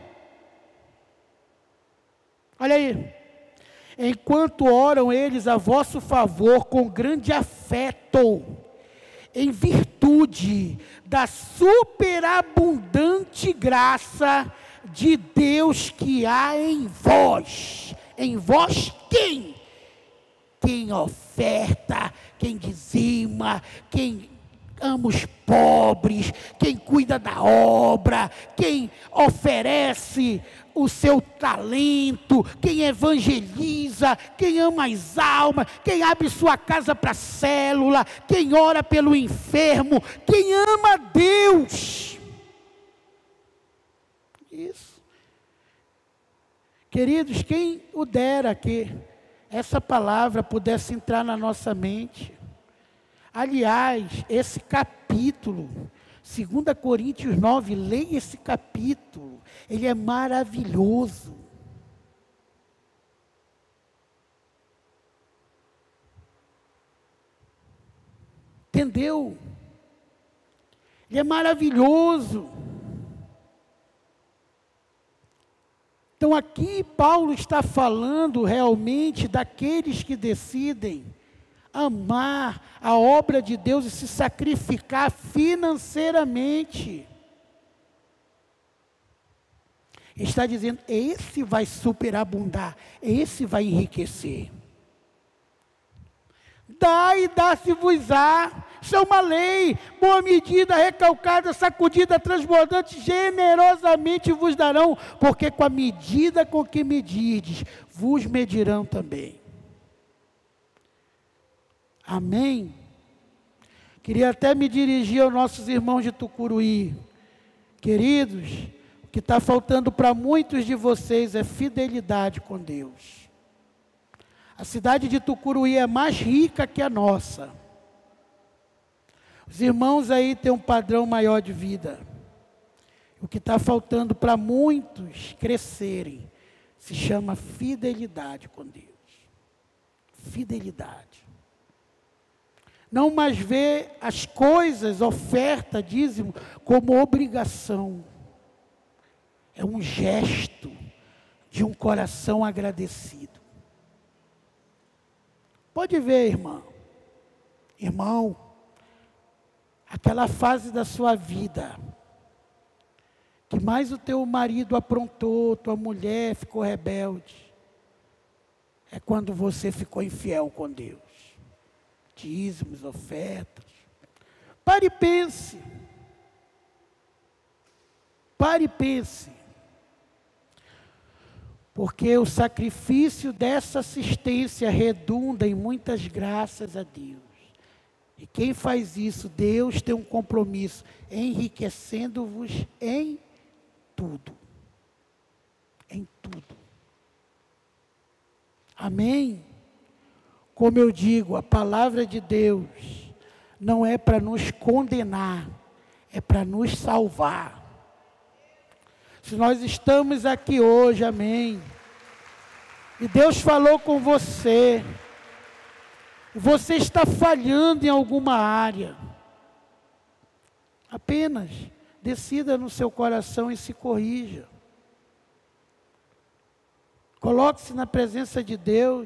Olha aí. Enquanto oram eles a vosso favor com grande afeto, em virtude da superabundante graça de Deus que há em vós. Em vós quem? Quem oferta, quem dizima, quem ama os pobres, quem cuida da obra, quem oferece o seu talento, quem evangeliza, quem ama as almas, quem abre sua casa para célula, quem ora pelo enfermo, quem ama Deus. Isso. Queridos, quem o dera que essa palavra pudesse entrar na nossa mente. Aliás, esse capítulo, 2 Coríntios 9, leia esse capítulo, ele é maravilhoso. Entendeu? Ele é maravilhoso. Então aqui Paulo está falando realmente daqueles que decidem amar a obra de Deus e se sacrificar financeiramente. Ele está dizendo, esse vai superabundar, esse vai enriquecer. Dá e dá-se-vos-á. Isso é uma lei, boa medida, recalcada, sacudida, transbordante, generosamente vos darão, porque com a medida com que medirdes, vos medirão também. Amém? Queria até me dirigir aos nossos irmãos de Tucuruí. Queridos, o que está faltando para muitos de vocês é fidelidade com Deus. A cidade de Tucuruí é mais rica que a nossa. Os irmãos aí têm um padrão maior de vida. O que está faltando para muitos crescerem se chama fidelidade com Deus. Fidelidade. Não mais ver as coisas, oferta, dízimo, como obrigação. É um gesto de um coração agradecido. Pode ver, irmão, aquela fase da sua vida, que mais o teu marido aprontou, tua mulher ficou rebelde, é quando você ficou infiel com Deus. Dízimos, ofertas. Pare e pense. Pare e pense. Porque o sacrifício dessa assistência redunda em muitas graças a Deus. E quem faz isso, Deus tem um compromisso, enriquecendo-vos em tudo. Em tudo. Amém? Como eu digo, a palavra de Deus não é para nos condenar, é para nos salvar. Se nós estamos aqui hoje, amém, e Deus falou com você, você está falhando em alguma área, apenas decida no seu coração e se corrija. Coloque-se na presença de Deus.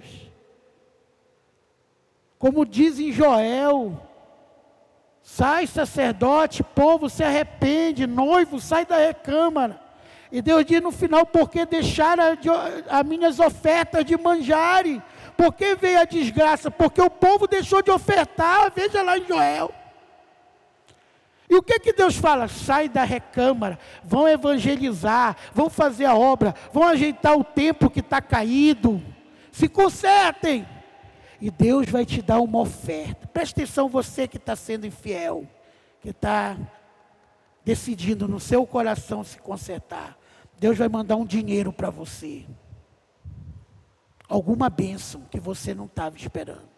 Como diz em Joel, sai sacerdote, povo se arrepende, noivo sai da recâmara. E Deus diz no final, porque deixaram as minhas ofertas de manjarem? Porque veio a desgraça? Porque o povo deixou de ofertar, veja lá em Joel. E o que Deus fala? Sai da recâmara, vão evangelizar, vão fazer a obra, vão ajeitar o templo que está caído, se consertem. E Deus vai te dar uma oferta. Presta atenção, você que está sendo infiel, que está decidindo no seu coração se consertar. Deus vai mandar um dinheiro para você. Alguma bênção que você não estava esperando.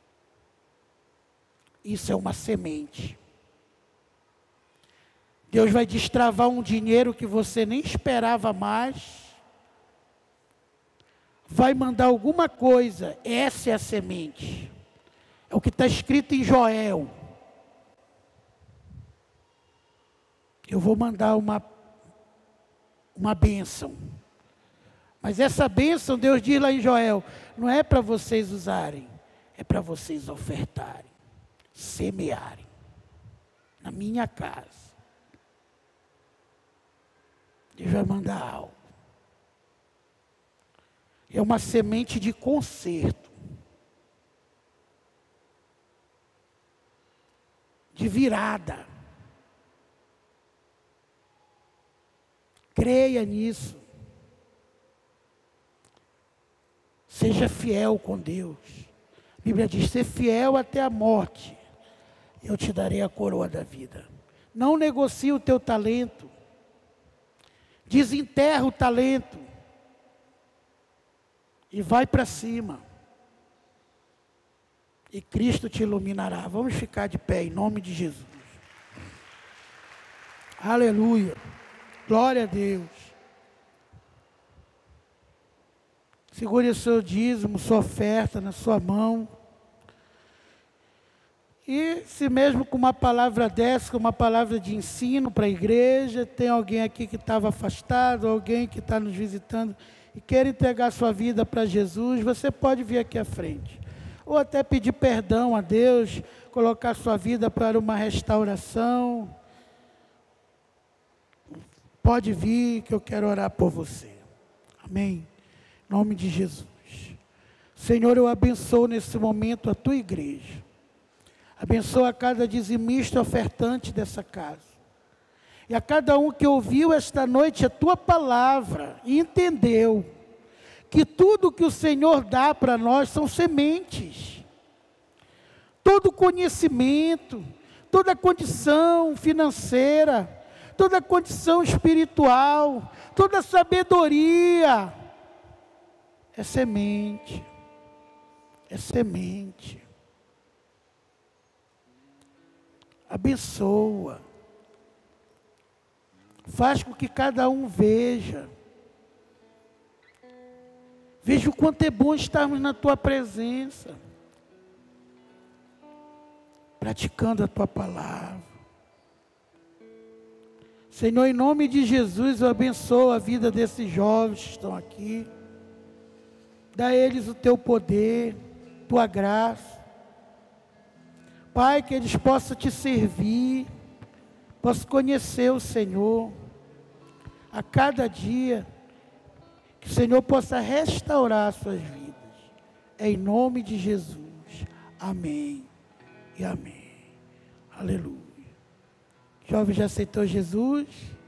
Isso é uma semente. Deus vai destravar um dinheiro que você nem esperava mais. Vai mandar alguma coisa. Essa é a semente. É o que está escrito em Joel. Eu vou mandar uma bênção. Mas essa bênção, Deus diz lá em Joel, não é para vocês usarem, é para vocês ofertarem, semearem, na minha casa. Deus vai mandar algo. É uma semente de conserto, de virada. Creia nisso. Seja fiel com Deus. A Bíblia diz, ser fiel até a morte. Eu te darei a coroa da vida. Não negocie o teu talento. Desenterra o talento. E vai para cima. E Cristo te iluminará. Vamos ficar de pé em nome de Jesus. Aleluia. Glória a Deus. Segure o seu dízimo, sua oferta na sua mão. E se mesmo com uma palavra dessa, com uma palavra de ensino para a igreja, tem alguém aqui que estava afastado, alguém que está nos visitando e quer entregar sua vida para Jesus, você pode vir aqui à frente. Ou até pedir perdão a Deus, colocar sua vida para uma restauração. Pode vir que eu quero orar por você. Amém. Em nome de Jesus. Senhor, eu abençoo nesse momento a tua igreja. Abençoa a cada dizimista ofertante dessa casa. E a cada um que ouviu esta noite a tua palavra e entendeu que tudo que o Senhor dá para nós são sementes. Todo conhecimento, toda condição financeira, toda condição espiritual, toda sabedoria, é semente. É semente. Abençoa. Faz com que cada um veja. Veja o quanto é bom estarmos na tua presença. Praticando a tua palavra. Senhor, em nome de Jesus, eu abençoo a vida desses jovens que estão aqui. Dá a eles o teu poder, tua graça. Pai, que eles possam te servir, possam conhecer o Senhor a cada dia, que o Senhor possa restaurar as suas vidas. Em nome de Jesus. Amém e amém. Aleluia. Jovem já aceitou Jesus?